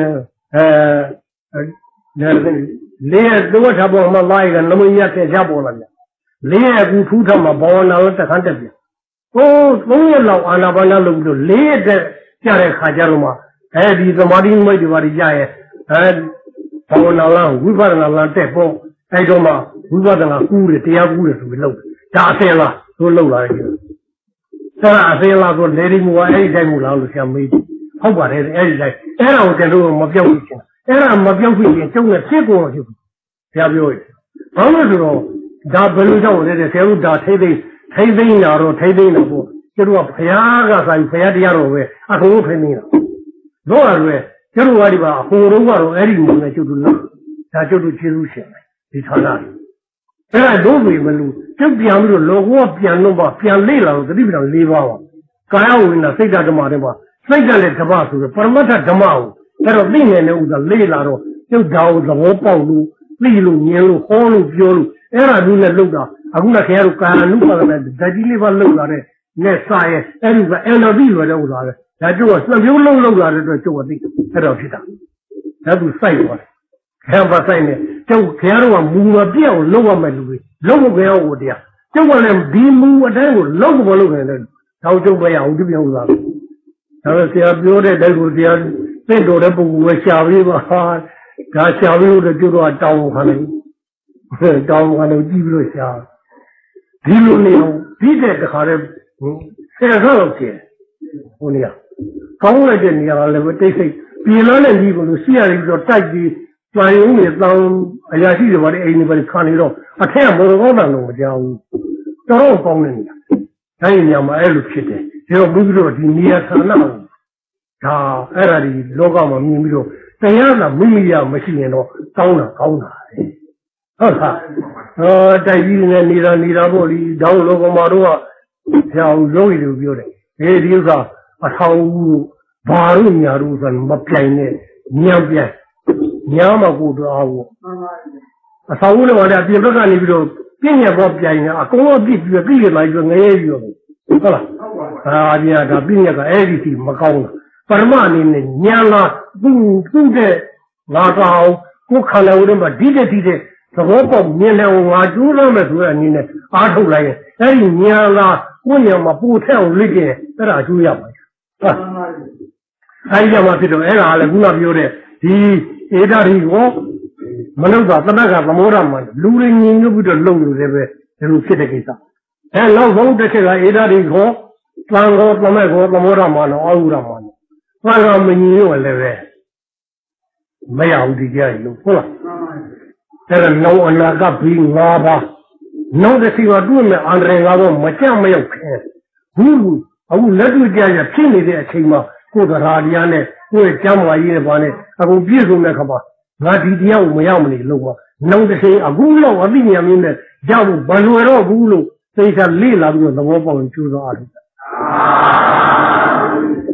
လေးရသုံးရထဘောမှတ်သားရကန်နမရတဲ့ချပေါ်လာကြလေးရကူထူးထမှာဘောနာလို့တခန်းတက်ပြဟိုသုံးရလောက်အာနာပါနာလုပ်ပြီးတော့လေးရတဲ့ကြတဲ့ခါကြတော့မှဒီသမာဓိမိတ်တွေပါရရဲ့ဘာဝနာလားဝိပဿနာလားတက်ပေါ့အဲ့တော့မှဝိပဿနာကူးတယ်တရားကူးတယ်ဆိုပြီးလုပ်ဒါအစင်လားသူလုပ်လာတယ်အဲ့ဒါအစင်လားဆိုလေဒီမူကအဲ့ဒီတိုင်းမူလားလို့ဆရာမေးဟုတ်ပါတယ်အဲ့ဒီတိုင်းအဲ့ဒါကိုကျွန်တော်မပြောက်ဘူးချင်းအဲ့ဒါမပြောက်ဖြစ်ရင်ကျုံနဲ့ဖြစ်ကုန်ဖြစ်ဘူးဆရာပြောရင်ဘာလို့ဆိုတော့ဒါဘယ်လိုကြောင့်လဲတဲ့ဆရာတို့ဒါထိသိနေတာတော့ထိသိနေတာပေါ့ကျတို့ကဘုရားကဆိုင်ဘုရားတရားတော်ပဲအကုန်လုံးထိနေတာတော့အဲ့ကျတို့ကဒီပါအကုန်လုံးကတော့အဲ့ဒီမူနဲ့ကျုပ်တို့လောက်ဒါကျုပ်တို့ကျေးဇူးရှင်ဒီဌာနအဲ့ဒါတို့ပဲမလို့ကျုပ်ပြန်ပြီးတော့လောကောပြန်လို့ပါပြန်လေ့လာလို့တတိပ္ပံ၄ပါးပါကာယဝိညာဉ်စိတ်ဓမ္မတွေပါစိတ်ဓာတ်နဲ့ဓမ္မဆိုတော့ပရမတ္ထဓမ္မကိုအဲ့တော့သိနေတယ်ဥစ္စာလေ့လာတော့ကျုပ်ဒါကိုသဘောပေါက်လို့သိလို့မြင်လို့ဟောလို့ပြောလို့အဲ့ဒါမျိုးနဲ့လုပ်တာအခုနခင်ဗျားတို့ကာယ ानु ပါဒနဲ့ဓာတ်ကြီးလေးပါလုပ်လာတဲ့နဲ့စာရဲ့အဲ့ဒီက NLP လွယ်တဲ့ဥစ္စာပဲဒါကျုပ်ကစမျိုးလုံးလုပ်လာတဲ့အတွက်ကျုပ်ကသိအဲ့တော့ဖြစ်တာဒါသူစိုက်သွားတယ်ခံပါဆိုင်နေကျုပ်ခင်ဗျားတို့ကမူမပြည့်အောင်လုပ်ရမယ်လူတွေလုပ်ဖို့ခင်ဗျားတို့တရားကျုပ်ကလည်းဒီမူအတိုင်းကိုလုပ်ဖို့မလုပ်နိုင်တဲ့တော့ကျုပ်ပဲရအောင်ဒီပြောဥစ္စာဒါပဲဆရာပြောတဲ့တိုက်ကိုတရားသိတော်တဲ့ပုဂ္ဂိုလ်ပဲရှားပြီးပါဒါရှားပြီးတော့ကျုပ်တို့ကတောင်းခံတယ်တောင်းခံလို့ကြည့်ပြီးတော့ရှားဒီလိုနေအောင်ဒီတဲ့တခါလဲဆယ်တော့ကျင်ဟိုနေရာကောင်းလိုက်တဲ့နေရာကလည်းတိတ်ဆိတ်ပြင်လာတဲ့ကြီးကိုလို့စီရပြီးတော့တိုက်ပြီးပြန်ရုံးနေတောင်းအရာရှိတွေပါတဲ့အိမ်တွေပါခါနေတော့အထက်ကမော်တော်ကောင်းတာလို့မကြောက်ဘူးတော်တော်ကောင်းနေနေတာတိုင်းနေရာမှာအဲ့လိုဖြစ်တယ်ဒါတော့ဘုရားတို့ဒီနေရာဌာနကိုဒါအဲ့ဒါဒီလောကမှာမြင်ပြီးတော့တရားကမိမိရမရှိရင်တော့ကောင်းတာဟုတ်လားတိုက်ကြီးနေနေတာပေါ့လေတောင်းလောကမှာတော့ဆရာဦးလုံးရီလို့ပြောတယ်ဒီဥစ္စာအထောင်ဘာလို့ညာလို့ဆိုမပြိုင်နဲ့ညံပြိုင်ညာမကိုတော့အောင်အဆောင်ဦးလည်းပါလေအပြင်ဘက်ကနေပြီးတော့ပြည့်ညက်ပေါ်ပြိုင်နေအကုန်လုံးပြည့်ပြီးပြည့်လိုက်ပြီးငရဲပြီးတော့ဟုတ်လားဒီကဒါပြည့်ညက်ကအဲ့ဒီစီမကောင်းဘူးပရမအနေနဲ့ညာလာသူ့တဲ့ငါကောင်ကိုခန္ဓာဦးထဲမှာဒီတဲ့သဘောပေါက်မြင်တယ်ငါကျိုးလို့မယ်ဆိုတဲ့အနေနဲ့အားထုတ်လိုက်ရင်အဲ့ဒီညာလာကိုညာမှာပူထက်အောင်လိကျင်အဲ့ဒါအကျိုးရပါမယ်ဟုတ်အဲ့ဒီမှာဖြစ်တော့အဲ့ဒါလည်းခုနပြောတဲ့ဒီဧဒရီကိုမနုဿာတဏ္ဍကသမောဓမှာလူရင်းညင်ညွတ်ပြီးတော့လုံလို့လည်းပဲဒီလိုဖြစ်တဲ့ကိစ္စအဲနောက်ဆုံးတစ်ချက်ကဧဒရီကိုသံဃောသမက်ကိုသမောဓမှာတော့အာဟုရမှာဘာကမညင်ရောလည်းပဲမရဘူးဒီကြရလို့ဟုတ်လားအဲ့ဒါနောင်အနာကပြီး၅ပါးနောက်တစ်စီကတွေ့မဲ့အန္တရာယ်ကတော့မကြမရောက်ခဲဘူးအခုလက်တွေ့ကြရဖြစ်နေတဲ့အချိန်မှာကိုယ်တရားတရားနဲ့ကိုယ့်ကျမ်းမာရေးနဲ့ဘာနဲ့အခုပြည့်စုံတဲ့ခါမှာငါဒီတရားကိုမရောက်မနေလို့ပါနောက်တစ်ချိန်အခုလောက်အသိဉာဏ်မြင့်နဲ့ရောက်ဖို့မလွယ်တော့ဘူးလို့သိချာလေ့လာပြီးတော့သဘောပေါက်ရင်ကျိုးစားအားထုတ်